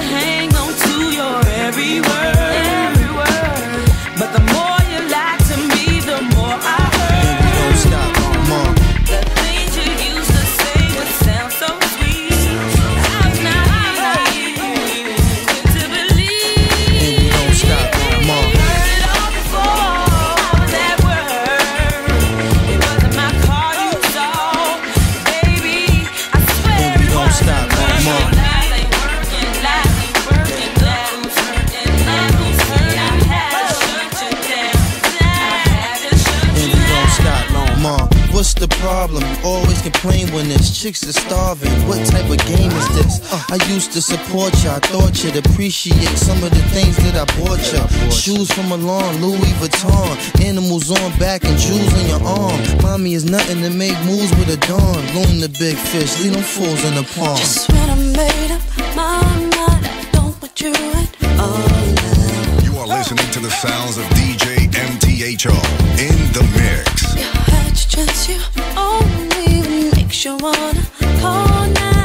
complain when there's chicks that's starving. What type of game is this? Uh, I used to support ya, I thought you'd appreciate some of the things that I bought ya. Shoes from Milan, Louis Vuitton, animals on back and jewels in your arm. Mommy is nothing to make moves with a dawn. Loom the big fish, leave them fools in the pond. Just when I made up my mind, I don't want you at all now. You are listening to the sounds of D J M T H O in the mix. You had your chance, you only makes you wanna call now.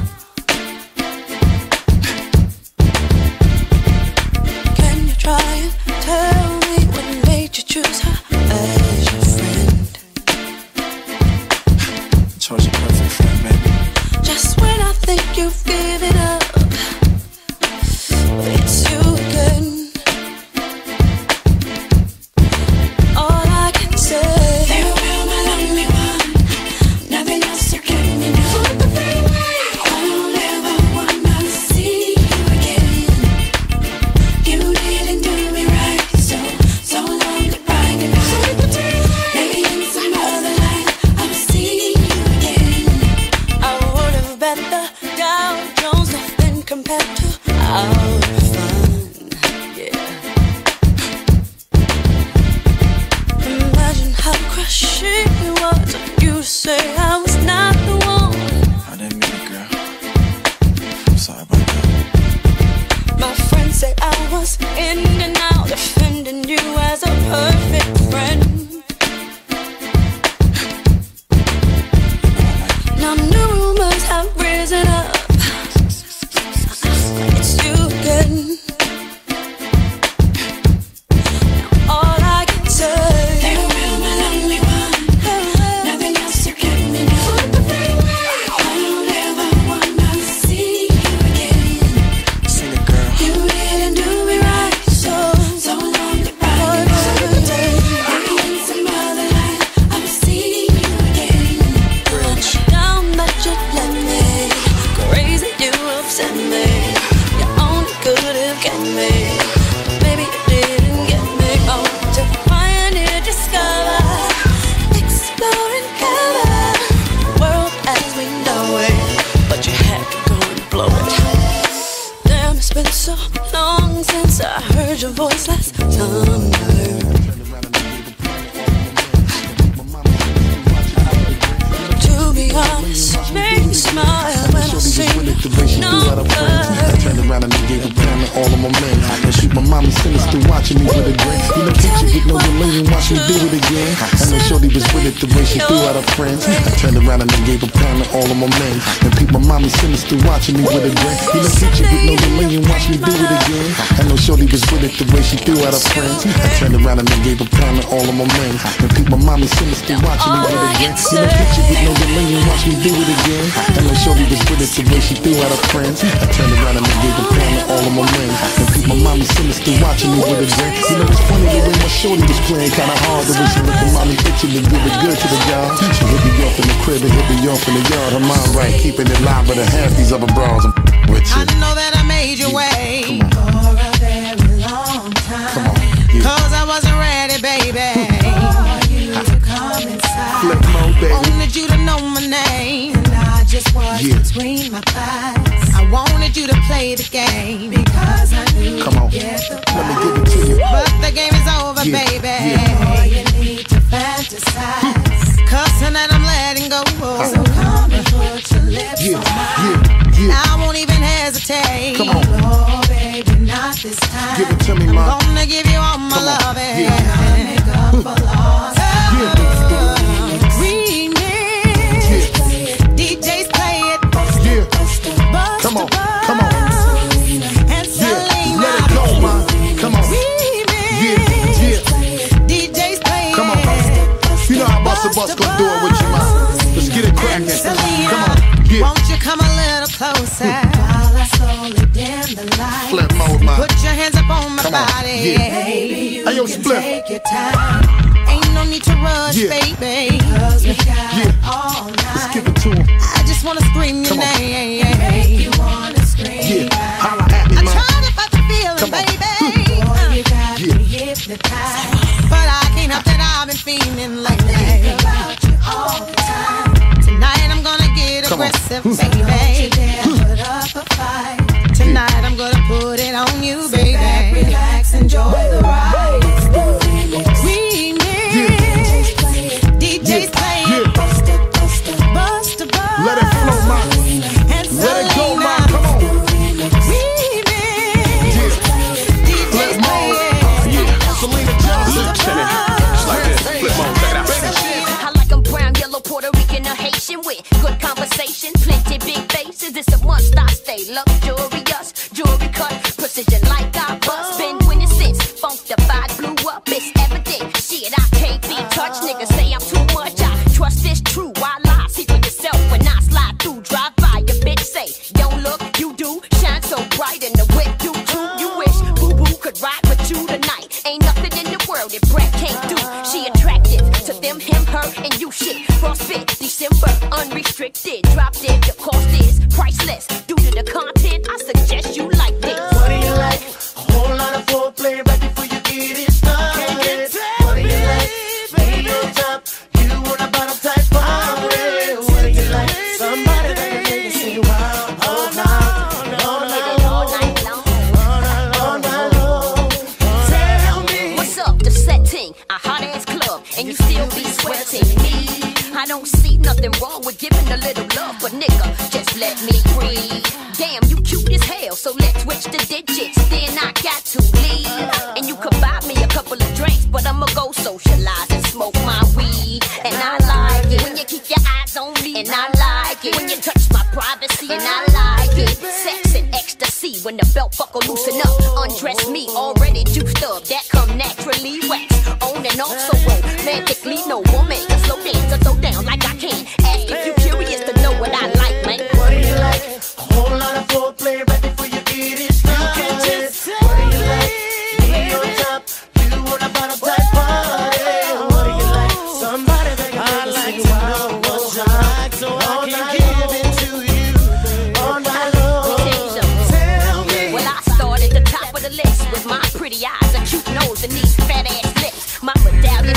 Can you try and tell me what made you choose her as your friend? Choice your perfect friend, baby. Just when I think you've given up, it's you again. All I can say, farewell, my lonely one. Nothing else you can me now. I don't ever wanna see you again. You didn't do me right, so so long goodbye, goodbye. Maybe in some other life I'll see you again. I would have bet the Dow Jones nothing compared to our fun, yeah. Imagine how crushing it was of you to say I was not the one. I didn't mean it, girl. I'm sorry about that. My friends say I was in and out, defending you as a perfect friend. Now new rumors have risen up. It's you again. Now all I can say, farewell, my lonely one. Nothing else you can me now. I don't ever wanna see you again. Sing it, girl. You didn't do me right, so so long goodbye. Maybe in some other life I'll see you again. Now that you left me, crazy you upset me. You only could have got me, but baby you didn't get me. Oh, to finally discover, exploring heaven, world as we know it, but you had to go and blow it. Damn, it's been so long since I heard your voice last summer. To be honest, make me smile when I sing number. I turned around and gave a pound to all of my men. And shoot my mommy sinister watching me with a grin. You know, teacher with no delay and watch me do it again. I know Shorty was with it the way she threw out her friends. I turned around and gave a pound to all of my men. And peep my mommy sinister watching me with a grin. You know, teacher with no delay and watch me do it again. I know Shorty was with it the way she threw out her friends. I turned around and gave a pound to all of my men. And peep my mommy sinister watching me with a grin. You know, teacher with no delay and watch me do it again. I know Shorty was with it the way she threw out her friends. I turned around and gave a pound to all of my men. And peep my mommy sinister watching me with a grin. You know, it's funny the way my Shorty was playing kinda hard. The way she looked at mommy itching to give it good to the job. She hit me off in the crib and hit me off in the yard. Her mind right, keeping it live, but her half these other bras I'm with you. I know that I made you wait for a very long time. Cause I wasn't ready, baby. For you to come inside. Flip mode, baby. Wanted you to know my name. And I just was Yeah. between my thighs. I wanted you to play the game. Because I knew Come on. you'd get the Let me give it to you. But the game is over, Yeah. baby. Yeah. All you need to fantasize. Cause tonight I'm letting go. So come and put your lips Yeah, on mine. yeah, yeah. I won't even hesitate. Come on. Oh, baby, not this time. Give it to me, I'm ma. gonna give you all my Come on. loving. Yeah. Make up for lost time. Remix. D Js play it. Yeah. Bust Come on, the buzz. come on. And Yeah, Selena. let it go, ma. Come on. Remix. Yeah, yeah. D Js play it. Come on. You know how Busta Bus gonna do it with you, ma. Let's get it cracking. Selena, Come on. Yeah. won't you come a little closer? While I slowly dim the light. Flip mode, ma. Put your hands up on my Come on. body. Yeah. Baby, you Hey, yo, can Split. take your time. Ain't no need to rush, Yeah. baby. Cause we got Yeah. all night. Let's give it to him. I just wanna scream your Come on. name. Make you wanna scream. Yeah. Holla at me, I'm ma. trying to fight the feeling, Come on. baby. Boy, you got Yeah. me hypnotized. But I can't help that I've been feeling lately. I think about you all the time. Tonight aggressive, baby. Put up a fight. Tonight I'm gonna put it on you, baby. Sit back, relax, enjoy the ride. It's the remix. Remix. D J's playing. Yeah. Bust it, bust it, bust it, bust. Let it flow, ma. And Let it go, Selena. ma. Come on. Remix. D J's playing. Yeah. Selena Johnson. Check it. Just like this. Flip mode. Check it out. I like 'em brown, yellow, Puerto Rican, or Haitian with good conversation, plenty big faces. It's a must I stay luxurious, jewelry cut, precision like I bust. Been winning since Funkified blew up. It's evident, shit I can't be touched. Niggas say I'm too much. I trust this true. I lie, see for yourself when I slide through. Drive by, your bitch say, don't look, you do. Shine so bright in the whip, you too. You wish Boo Boo could ride with you tonight. Ain't nothing in the world that Brett can't do. She attractive to them, him, her, and you shit. Frostbit, December, unrestricted. Drop dead, the cost is priceless. Due to the content, I suggest you like this. What do you like? A whole lot of foreplay right before you get it started. What do you like? Lay on top. You want a bottom type of really? What do you like? Somebody that can make you sing wild all night, all night long, all night, all night long. Tell me. What's up, the setting? A hot ass club, and you still be sweating me. I don't see nothing wrong with giving a little love, but nigga, just let me breathe. Damn, you cute as hell, so let's switch the digits. Then I got to leave, and you could buy me a couple of drinks, but I'ma go socialize and smoke my weed. And I like it when you keep your eyes on me, and I like it when you touch my privacy, and I like it. Sex and ecstasy when the belt buckle loosen up. Undress me, already juiced up, that come naturally wax. On and off so romantically, no woman can slow dance or throw down like I can. Ask if you curious to know what I like, man. What do you like? A whole lot of foreplay right before you get it started. What do you like? Lay on top. You want a bottom type party. What do you like? Somebody that can make you sing wild what you like, so I can give it to you all night long. Tell me. Well, I start at the top of the list with my pretty eyes, a cute nose, and these fat ass lips. My medallion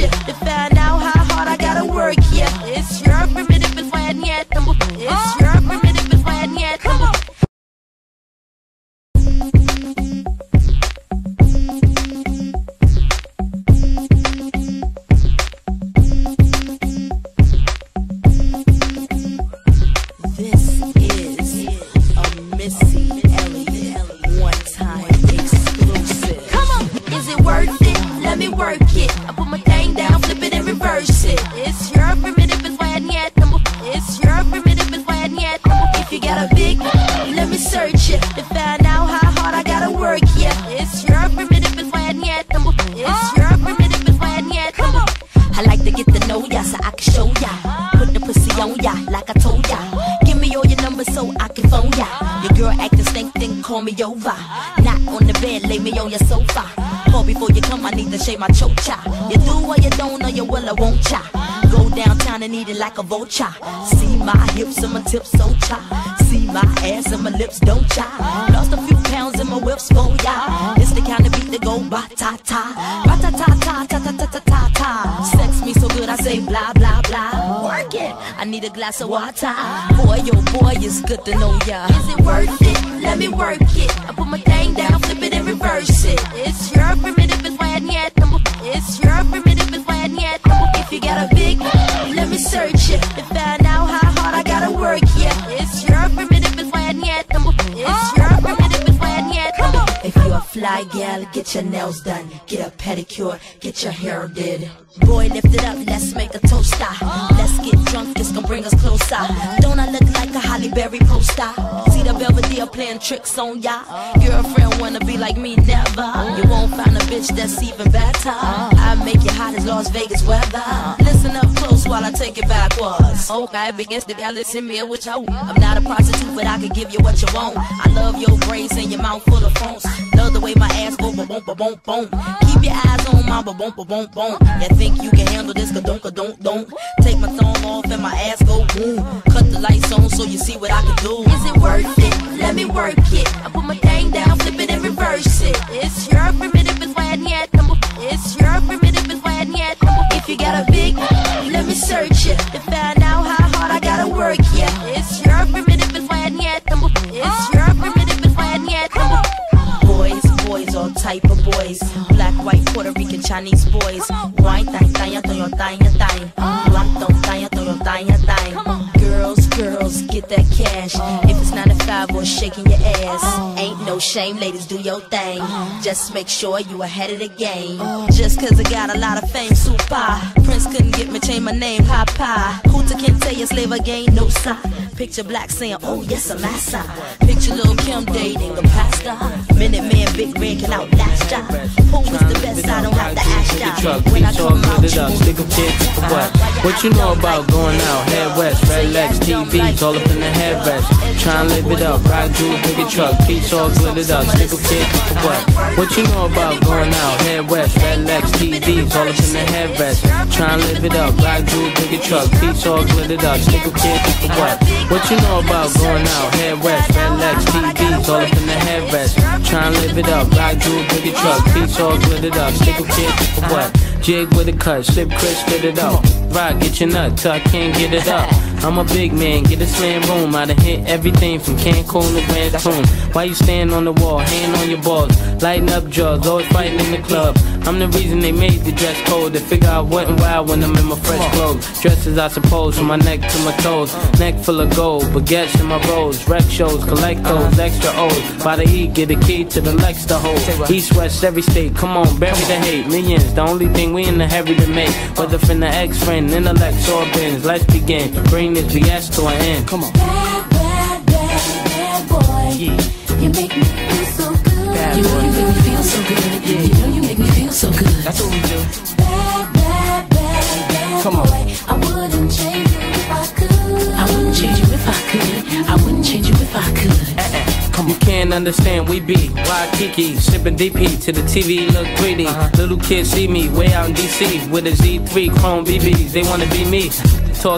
ya to find out how hard I gotta work. Yeah, it's your primitive is why I need them. It's your primitive is why I need them. Call me over, not on the bed, lay me on your sofa. Call before you come, I need to shave my chocha. You do or you don't, or you will or won't cha. Go downtown and eat it like a vulture. See my hips and my tips so cha. See my ass and my lips don't cha. Lost a few pounds in my whips for ya. It's the kind of beat that go ba ta ta, ba ta ta ta ta ta ta ta ta ta. Sex me so good I say blah blah blah. Work it, I need a glass of water. Boy, oh boy, it's good to know ya. Is it worth it? Let me work it. I put my thing down, flip it and reverse it. It's your primitive, it's why I need them. It's your primitive, it's why I need them. If you got a big, let me search it to find out how hard I gotta work. Yeah, it's your primitive, it's why I need them. It's your primitive, it's why I need them. If you're a fly gal, get your nails done, get a pedicure, get your hair did. Boy, lift it up, let's make a toaster. Let's get drunk, this gon' bring us closer. Don't I look like a Holly Berry poster? See the Belvedere playing tricks on ya. Girlfriend wanna be like me, never. You won't find a bitch that's even better. I make you hot as Las Vegas weather. Listen up close while I take it backwards. Okay, against the Dallas in me, which I I'm not a prostitute, but I can give you what you want. I love your braids and your mouth full of phones. Love the way my ass go ba boom ba boom boom. Keep your eyes on my ba boom ba boom boom. You think you can handle this? Ka don't ka don't don't. Take my thumb off and my ass go boom. Cut the lights on so you see what I can do. Is it worth it? Let me work it. I put my thing down, flip it and reverse it. It's your primitive, it's why I need them. It's your primitive, it's why I need them. If you got a big, let me search it to find out how hard I gotta work. Yeah, it's your primitive, it's why I need them. It's your primitive, it's why I need them. Boys, boys, all type of boys. Black, white, Puerto Rican, Chinese boys. Wine, thang, thang, thang, thang, thang. Black, don't thang, thang, thang, thang. Girls, girls, get that cash. If it's nine to five or shaking your ass, ain't no shame, ladies, do your thing. Just make sure you ahead of the game. Just cause I got a lot of fame, super. Prince couldn't get me, change my name, Papa. Hooter can't tell you slave again, no side. Picture Black saying, oh yes, I'm massa. Picture Lil Kim dating a pastor. Minute Man, Big Red can outlast ya. Who is the best? I don't have to ask ya. When I come out, you won't stick a kid. What? What you know about going out? Head west, red legs, T Vs, all up in the headrest. Try and live it up, ride through a bigger truck, piece all glittered up, stick a kid. What? What you know about going out? Head west, red legs, T Vs, all up in the headrest. Try and live it up, ride through a bigger truck, piece all glittered up, stick a kid. What? What you know about going out? Head west, red legs, T Vs, all up in the headrest. Try and live it up, ride through a bigger truck, piece all glittered up, stick a kid. What? Jig with a cut, slip Chris, spit it up. Rock, get your nut till I can't get it up. I'm a big man, get a slam room. I done hit everything from Cancun to Grand Tune. Why you stand on the wall, hand on your balls, lighting up drugs, always fighting in the club. I'm the reason they made the dress code. They figure I wasn't wild when I'm in my fresh clothes. Dresses, I suppose, from my neck to my toes. Neck full of gold, baguettes in my rolls. Rec shows, collect those extra O's. By the E, get a key to the Lex to hold. East, west, every state, come on, bury the hate. Millions, the only thing we in the hurry to make. Whether from the ex-friend, intellect, or bins. Let's begin, bring this B S to an end. Come on. Bad, bad, bad, bad boy. Yeah. You make me feel so good. Bad you know you make me feel so good. Yeah. You know you make me feel so good. That's what we do. Bad, bad, bad, bad Come on. boy. I wouldn't change you if I could. I wouldn't change you if I could. I wouldn't change you if I could. Uh-uh. You can't understand, we be Waikiki, sipping D P to the T V look three D. Uh-huh. Little kids see me way out in D C with a Z three Chrome B Bs. They wanna be me, talking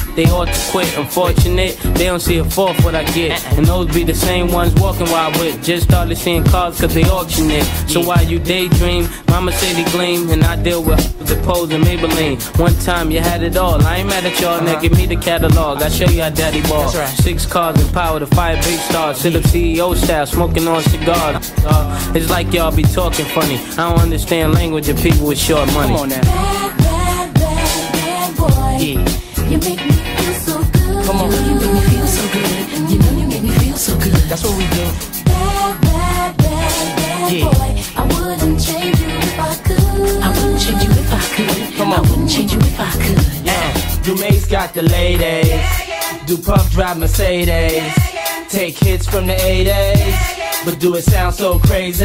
they ought to quit. Unfortunate, they don't see a fourth what I get. And those be the same ones walking while I whip. Just started seeing cars cause they auction it. So while you daydream, mama say they gleam. And I deal with the pose and Maybelline. One time you had it all, I ain't mad at y'all, now give me the catalog. I show you how daddy ball. Right. Six cars and power to fire big stars. Sit up C E O style, smoking on cigars. Uh, it's like y'all be talking funny. I don't understand language of people with short money. Come on now. Bad, bad, bad, bad boy. Yeah. You make me feel so good. Come on. You know you make me feel so good. You know you make me feel so good. That's what we do. Bad, bad, bad, bad Yeah. boy. I wouldn't change you if I could. I wouldn't change you if I could. Come on. I wouldn't change you if I could. Yeah. Dumae's got the ladies. Do Puff drive Mercedes. Take hits from the eighties. But do it sound so crazy?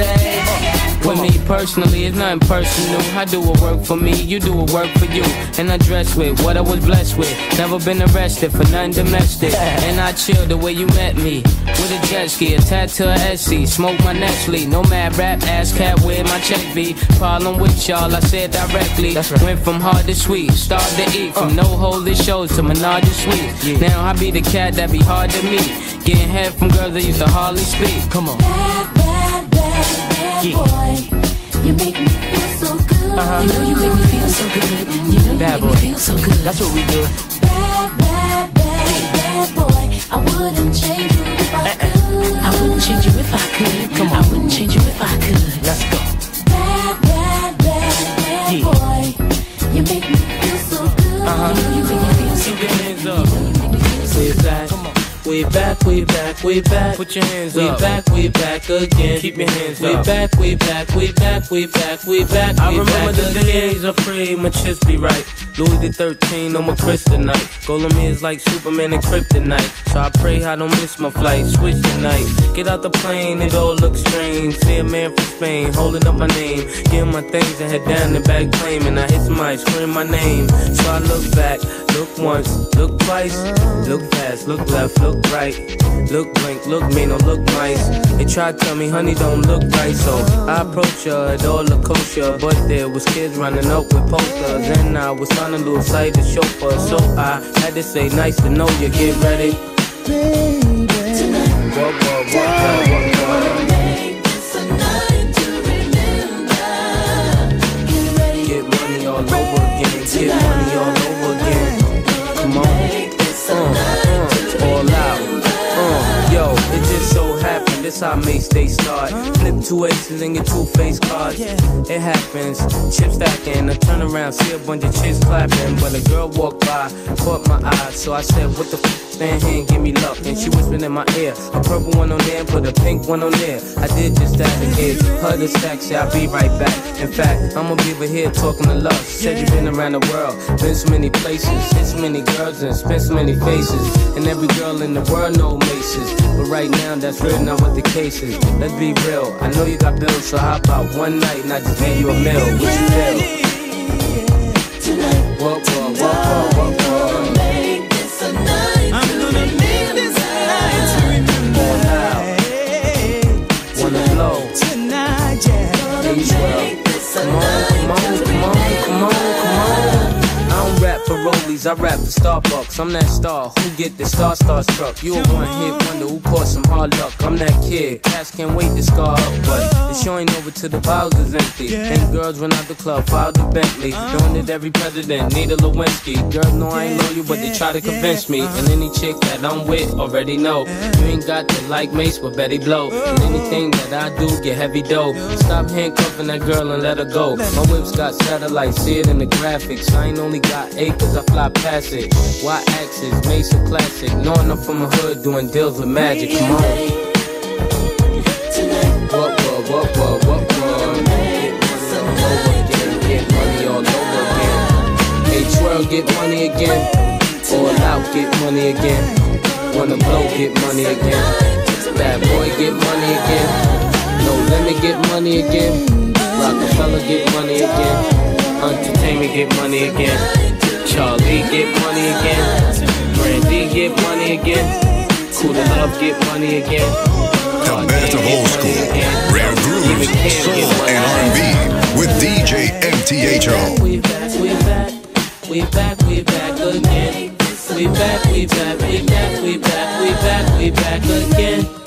With me personally, it's nothing personal. I do what work for me, you do what work for you. And I dress with what I was blessed with. Never been arrested for nothing domestic. And I chill the way you met me. With a jet ski, a tattoo, a S C. Smoke my Nestle, no mad rap, ass cat, where my check be. Problem with y'all, I said directly. Went from hard to sweet, start to eat. From no holy shows to menage a suite. Now I be the cat that be hard to meet. Getting head from girls that used to hardly speak. Come on. Bad, bad, bad, bad Yeah. boy. You make me feel so good. Uh-huh. You know you make me feel so good. You know you Bad make boy. me feel so good. That's what we do. Bad, bad, bad, bad boy. I wouldn't change you if I could. I wouldn't change you if I could. Come on. I wouldn't change you if I could. Let's go. Bad, bad, bad, bad Yeah. boy. You make me feel so good. Uh-huh. You know you make me feel so Keep good. your hands up. Way back, way back, way back, way back. Put your hands Way up. back, way back again. Keep your hands Way up. back, way back, way back, way back, way back. I way remember back the again. days afraid my chest be right. Louis the thirteen on my kryptonite. Golem is like Superman and kryptonite. So I pray I don't miss my flight. Switch tonight. Get out the plane, it all looks strange. See a man from Spain holding up my name. Getting my things and head down the back plane. And I hit somebody scream my name. So I look back, look once, look twice. Look fast, look left, look right. Look blink, look mean, or look nice. They tried to tell me, honey, don't look right. So I approached her, it all looked kosher. But there was kids running up with posters. And I was trying to lose sight of chauffeur. So I had to say, nice to know you, get ready. Whoa, whoa, whoa, whoa, whoa, whoa. Get money all over again. Get money all over again. Come on. Uh, uh, all out. Uh, yo, it just so happened. This how Mace they start. Flip two aces and get two face cards. It happens. Chip stacking. I turn around, see a bunch of chicks clapping. But a girl walked by, caught my eye. So I said, what the f? Stand here and give me luck. And she whispered in my ear, a purple one on there, put a pink one on there. I did just that and gave her the stack, say I'll be right back. In fact, I'm gonna be over here talking to love. She said you've been around the world, been so many places, hit so many girls and spent so many faces. And every girl in the world know Maces. But right now, that's really not what the case is. Let's be real, I know you got bills, so how about one night and I just gave you a meal? What you feel? What, what, what, what, what, what? Wanna blow tonight, yeah. Hey, come on, come on, come on, come on, come on. I don't rap for rollies, I rap for Starbucks. I'm that star who get the star star struck. You a one hit wonder who caught some hard luck. I'm that kid, cats can't wait to scar up, but the show ain't over till the bottles is empty. And girls run out the club, filed the Bentley. Doing it every president, need a Lewinsky. Girls know I ain't loyal, but they try to convince me. And any chick that I'm with already know you ain't got to like Mace, but Betty blow. And anything that I do get heavy dough. Stop handcuffing that girl and let her go. My whip's got satellites, see it in the graphics. I ain't only got acres, I fly past it. Y axis, Mace a classic. Knowing I'm from the hood, doing deals with magic. Come on. What, what, what, what, what, what? Get money all over again, get money all over again. Hey, twirl, get money again. All out, get money again. Wanna blow, get money again. Bad boy, get money again. No limit, get money again. Rockefeller, get money again. Entertainment, get money again. Charlie, get money again. Brandy, get money again. Cool to Love, get money again. The best of old school, rare grooves, soul, and R and B with D J M T H O. We back, we back, we back, we back again. we back, we back, we back, we back, we back, we back again.